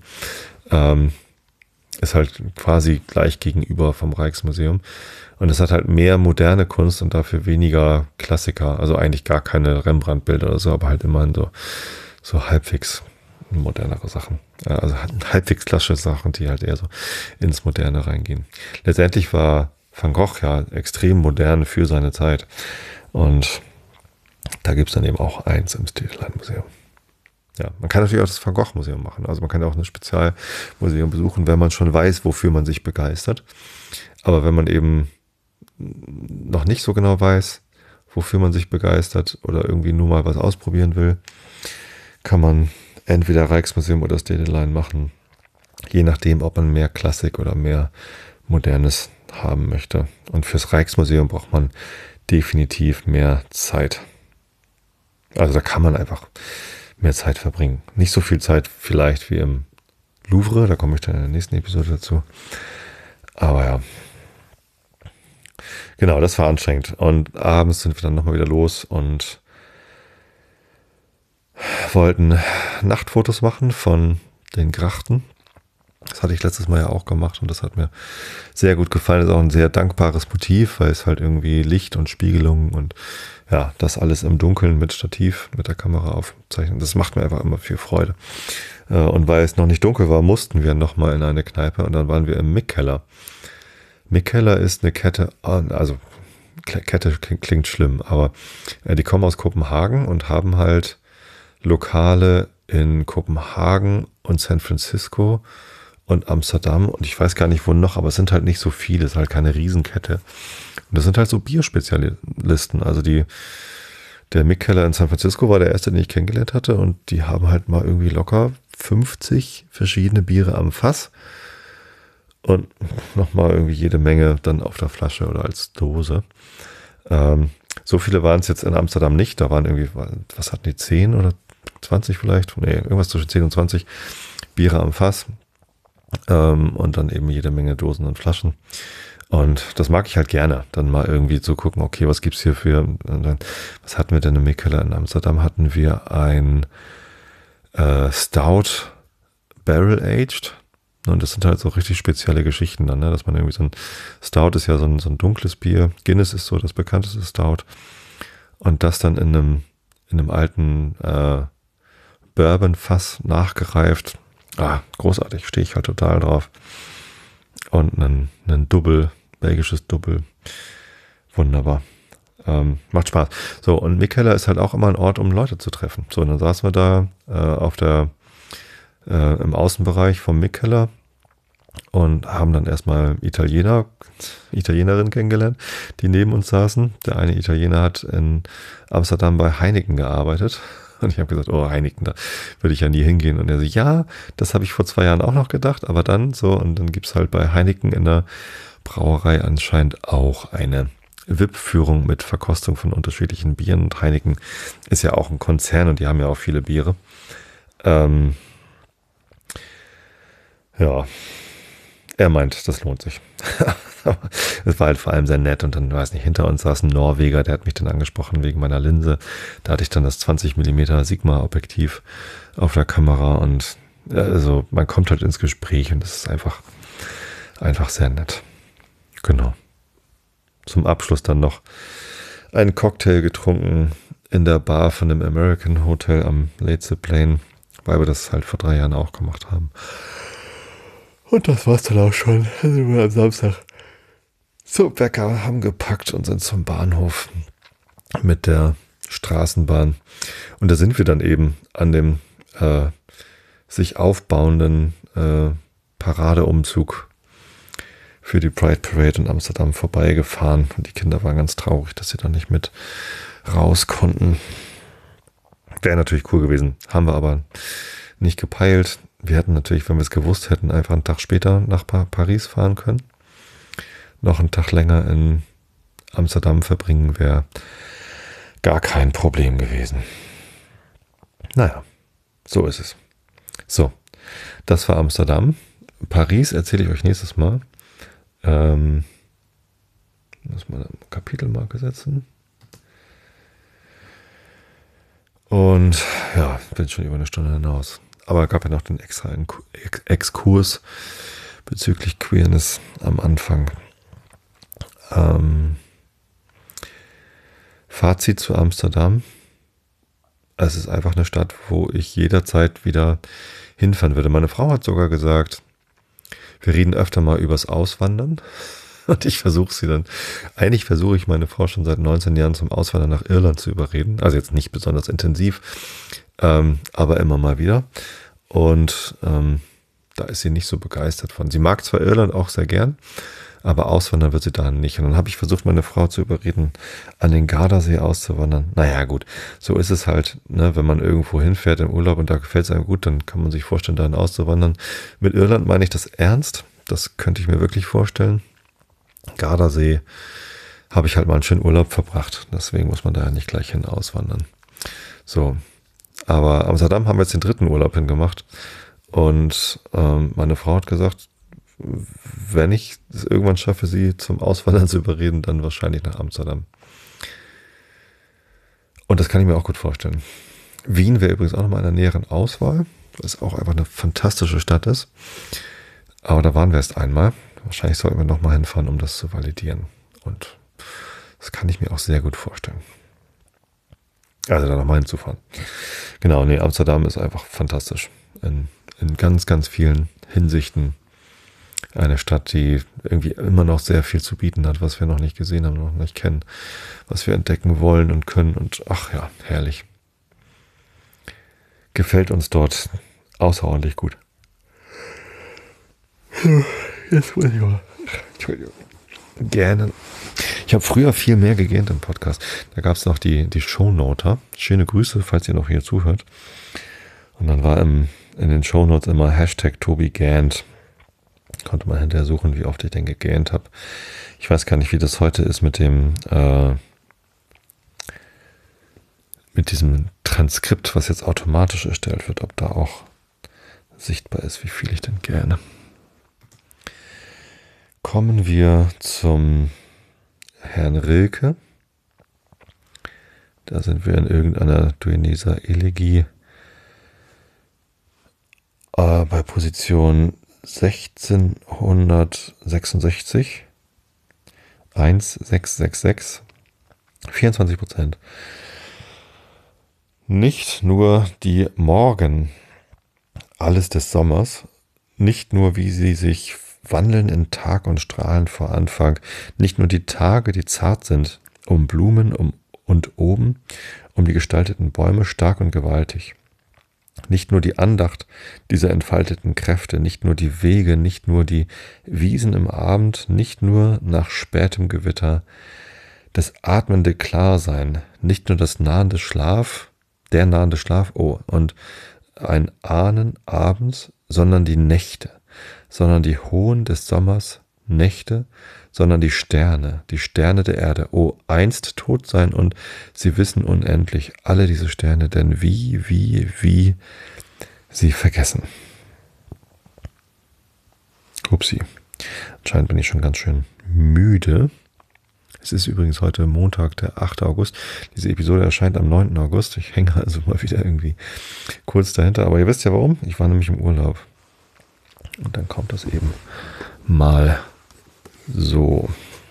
[SPEAKER 1] Ist halt quasi gleich gegenüber vom Rijksmuseum. Und es hat halt mehr moderne Kunst und dafür weniger Klassiker. Also eigentlich gar keine Rembrandt-Bilder oder so, aber halt immerhin so halbwegs modernere Sachen. Also halbwegs klassische Sachen, die halt eher so ins Moderne reingehen. Letztendlich war Van Gogh ja extrem modern für seine Zeit. Und da gibt es dann eben auch eins im Dedelein-Museum. Ja, man kann natürlich auch das Van Gogh-Museum machen. Also man kann auch ein Spezialmuseum besuchen, wenn man schon weiß, wofür man sich begeistert. Aber wenn man eben noch nicht so genau weiß, wofür man sich begeistert oder irgendwie nur mal was ausprobieren will, kann man entweder Rijksmuseum oder das Dedelein machen. Je nachdem, ob man mehr Klassik oder mehr Modernes haben möchte. Und fürs Rijksmuseum braucht man definitiv mehr Zeit. Also da kann man einfach mehr Zeit verbringen. Nicht so viel Zeit vielleicht wie im Louvre, da komme ich dann in der nächsten Episode dazu. Aber ja. Genau, das war anstrengend. Und abends sind wir dann nochmal wieder los und wollten Nachtfotos machen von den Grachten. Das hatte ich letztes Mal ja auch gemacht und das hat mir sehr gut gefallen. Das ist auch ein sehr dankbares Motiv, weil es halt irgendwie Licht und Spiegelung und ja, das alles im Dunkeln mit Stativ, mit der Kamera aufzeichnen. Das macht mir einfach immer viel Freude. Und weil es noch nicht dunkel war, mussten wir nochmal in eine Kneipe und dann waren wir im Mick-Keller. Mick-Keller ist eine Kette, also Kette klingt schlimm, aber die kommen aus Kopenhagen und haben halt Lokale in Kopenhagen und San Francisco und Amsterdam und ich weiß gar nicht wo noch, aber es sind halt nicht so viele, es ist halt keine Riesenkette. Und das sind halt so Bierspezialisten, also der Mick-Keller in San Francisco war der erste, den ich kennengelernt hatte und die haben halt mal irgendwie locker 50 verschiedene Biere am Fass und nochmal irgendwie jede Menge dann auf der Flasche oder als Dose. So viele waren es jetzt in Amsterdam nicht, da waren irgendwie, was hatten die, 10 oder 20 vielleicht? Nee, irgendwas zwischen 10 und 20 Biere am Fass. Und dann eben jede Menge Dosen und Flaschen. Und das mag ich halt gerne, dann mal irgendwie zu gucken, okay, was gibt's hier für, was hatten wir denn im Mikkeller? In Amsterdam hatten wir ein Stout Barrel Aged. Und das sind halt so richtig spezielle Geschichten dann, ne? Dass man irgendwie so ein Stout ist ja so ein dunkles Bier. Guinness ist so das bekannteste Stout. Und das dann in einem alten Bourbon-Fass nachgereift. Großartig, stehe ich halt total drauf. Und einen Double, belgisches Double. Wunderbar. Macht Spaß. So, und Mikkeller ist halt auch immer ein Ort, um Leute zu treffen. So, und dann saßen wir da im Außenbereich vom Mikkeller und haben dann erstmal Italienerin kennengelernt, die neben uns saßen. Der eine Italiener hat in Amsterdam bei Heineken gearbeitet. Und ich habe gesagt, oh, Heineken, da würde ich ja nie hingehen. Und er so, ja, das habe ich vor 2 Jahren auch noch gedacht, aber dann so, und dann gibt es halt bei Heineken in der Brauerei anscheinend auch eine VIP-Führung mit Verkostung von unterschiedlichen Bieren. Und Heineken ist ja auch ein Konzern und die haben ja auch viele Biere. Ja, er meint, das lohnt sich. Es war halt vor allem sehr nett und dann, weiß nicht, hinter uns saß ein Norweger, der hat mich dann angesprochen wegen meiner Linse. Da hatte ich dann das 20 mm Sigma-Objektiv auf der Kamera und also man kommt halt ins Gespräch und das ist einfach sehr nett. Genau. Zum Abschluss dann noch einen Cocktail getrunken in der Bar von dem American Hotel am Leyte Plain, weil wir das halt vor 3 Jahren auch gemacht haben. Und das war's dann auch schon. Dann sind wir am Samstag zum Bäcker, haben gepackt und sind zum Bahnhof mit der Straßenbahn. Und da sind wir dann eben an dem sich aufbauenden Paradeumzug für die Pride Parade in Amsterdam vorbeigefahren. Und die Kinder waren ganz traurig, dass sie da nicht mit raus konnten. Wäre natürlich cool gewesen. Haben wir aber nicht gepeilt. Wir hätten natürlich, wenn wir es gewusst hätten, einfach einen Tag später nach Paris fahren können. Noch einen Tag länger in Amsterdam verbringen wäre gar kein Problem gewesen. Naja, so ist es. So, das war Amsterdam. Paris erzähle ich euch nächstes Mal. Muss mal eine Kapitelmarke setzen. Und ja, bin schon über eine Stunde hinaus. Aber gab ja noch den extra Exkurs bezüglich Queerness am Anfang. Fazit zu Amsterdam. Es ist einfach eine Stadt, wo ich jederzeit wieder hinfahren würde. Meine Frau hat sogar gesagt, wir reden öfter mal übers Auswandern. Und ich versuche sie dann, eigentlich versuche ich meine Frau schon seit 19 Jahren zum Auswandern nach Irland zu überreden. Also jetzt nicht besonders intensiv, aber immer mal wieder. Und da ist sie nicht so begeistert von. Sie mag zwar Irland auch sehr gern, aber auswandern wird sie da nicht. Und dann habe ich versucht, meine Frau zu überreden, an den Gardasee auszuwandern. Naja, gut, so ist es halt, ne, wenn man irgendwo hinfährt im Urlaub und da gefällt es einem gut, dann kann man sich vorstellen, dahin auszuwandern. Mit Irland meine ich das ernst. Das könnte ich mir wirklich vorstellen. Gardasee habe ich halt mal einen schönen Urlaub verbracht. Deswegen muss man da ja nicht gleich hin auswandern. So, aber Amsterdam haben wir jetzt den 3. Urlaub hingemacht. Und meine Frau hat gesagt, wenn ich es irgendwann schaffe, sie zum Auswandern zu überreden, dann wahrscheinlich nach Amsterdam. Und das kann ich mir auch gut vorstellen. Wien wäre übrigens auch nochmal in der näheren Auswahl, weil es auch einfach eine fantastische Stadt ist. Aber da waren wir erst einmal. Wahrscheinlich sollten wir nochmal hinfahren, um das zu validieren. Und das kann ich mir auch sehr gut vorstellen. Also da nochmal hinzufahren. Genau, nee, Amsterdam ist einfach fantastisch. In ganz, ganz vielen Hinsichten eine Stadt, die irgendwie immer noch sehr viel zu bieten hat, was wir noch nicht gesehen haben, noch nicht kennen, was wir entdecken wollen und können. Und ach ja, herrlich. Gefällt uns dort außerordentlich gut. Jetzt muss ich mal. Entschuldigung. Gerne. Ich habe früher viel mehr gegähnt im Podcast. Da gab es noch die Shownoter. Schöne Grüße, falls ihr noch hier zuhört. Und dann war in den Shownotes immer Hashtag Tobi gähnt. Konnte man hinterher suchen, wie oft ich denn gegähnt habe. Ich weiß gar nicht, wie das heute ist mit diesem Transkript, was jetzt automatisch erstellt wird, ob da auch sichtbar ist, wie viel ich denn gähne. kommen wir zum Herrn Rilke. Da sind wir in irgendeiner Duineser Elegie bei Position 1666, 1666, 24%. Nicht nur die Morgen, alles des Sommers, nicht nur wie sie sich wandeln in Tag und Strahlen vor Anfang, nicht nur die Tage, die zart sind, um Blumen und oben, um die gestalteten Bäume stark und gewaltig. Nicht nur die Andacht dieser entfalteten Kräfte, nicht nur die Wege, nicht nur die Wiesen im Abend, nicht nur nach spätem Gewitter, das atmende Klarsein, nicht nur das nahende Schlaf, der nahende Schlaf, und ein Ahnen abends, sondern die Nächte, sondern die hohen des Sommers, Nächte, sondern die Sterne der Erde, einst tot sein, und sie wissen unendlich, alle diese Sterne, denn wie sie vergessen. Upsi, anscheinend bin ich schon ganz schön müde. Es ist übrigens heute Montag, der 8. August. Diese Episode erscheint am 9. August. Ich hänge also mal wieder irgendwie kurz dahinter. Aber ihr wisst ja warum. Ich war nämlich im Urlaub. Und dann kommt das eben mal so.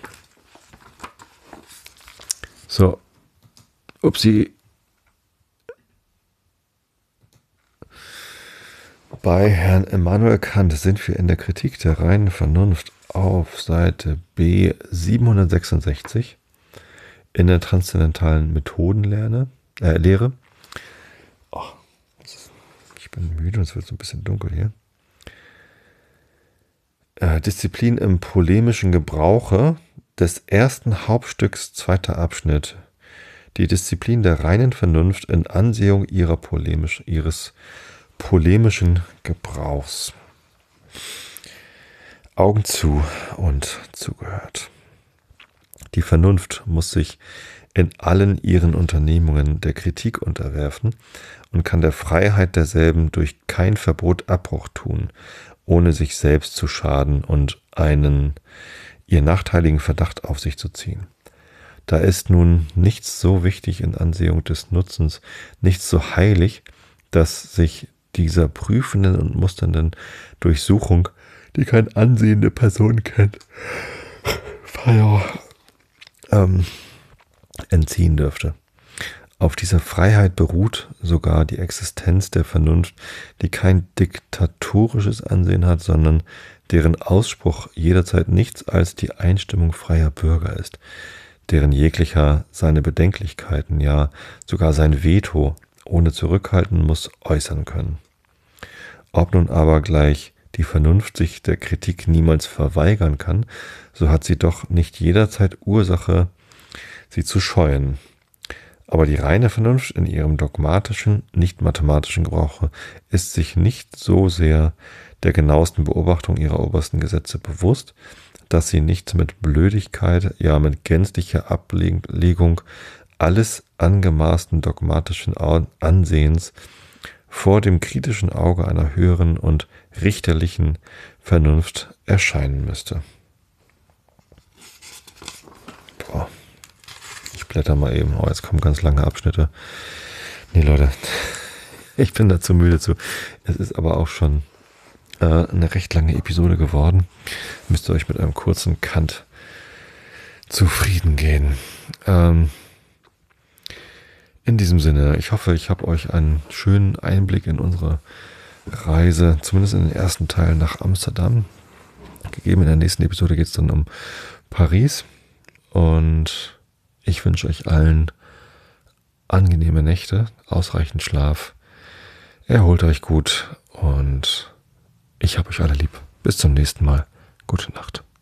[SPEAKER 1] So. Upsi. Bei Herrn Immanuel Kant sind wir in der Kritik der reinen Vernunft auf Seite B 766 in der transzendentalen Methodenlehre. Ich bin müde und es wird so ein bisschen dunkel hier. Disziplin im polemischen Gebrauche des ersten Hauptstücks, zweiter Abschnitt. Die Disziplin der reinen Vernunft in Ansehung ihres polemischen Gebrauchs. Augen zu und zugehört. Die Vernunft muss sich in allen ihren Unternehmungen der Kritik unterwerfen und kann der Freiheit derselben durch kein Verbot Abbruch tun, ohne sich selbst zu schaden und einen ihr nachteiligen Verdacht auf sich zu ziehen. Da ist nun nichts so wichtig in Ansehung des Nutzens, nichts so heilig, dass sich dieser prüfenden und musternden Durchsuchung, die keine ansehende Person kennt, entziehen dürfte. Auf dieser Freiheit beruht sogar die Existenz der Vernunft, die kein diktatorisches Ansehen hat, sondern deren Ausspruch jederzeit nichts als die Einstimmung freier Bürger ist, deren jeglicher seine Bedenklichkeiten, ja sogar sein Veto ohne Zurückhalten muss äußern können. Ob nun aber gleich die Vernunft sich der Kritik niemals verweigern kann, so hat sie doch nicht jederzeit Ursache, sie zu scheuen. Aber die reine Vernunft in ihrem dogmatischen, nicht mathematischen Gebrauche ist sich nicht so sehr der genauesten Beobachtung ihrer obersten Gesetze bewusst, dass sie nicht mit Blödigkeit, ja mit gänzlicher Ablegung alles angemaßten dogmatischen Ansehens vor dem kritischen Auge einer höheren und richterlichen Vernunft erscheinen müsste. Ich blätter mal eben. Jetzt kommen ganz lange Abschnitte. Nee, Leute, ich bin dazu müde zu. Es ist aber auch schon eine recht lange Episode geworden. Müsst ihr euch mit einem kurzen Kant zufrieden gehen. In diesem Sinne, ich hoffe, ich habe euch einen schönen Einblick in unsere Reise, zumindest in den ersten Teil nach Amsterdam, gegeben. In der nächsten Episode geht es dann um Paris. Und ich wünsche euch allen angenehme Nächte, ausreichend Schlaf. Erholt euch gut und ich habe euch alle lieb. Bis zum nächsten Mal. Gute Nacht.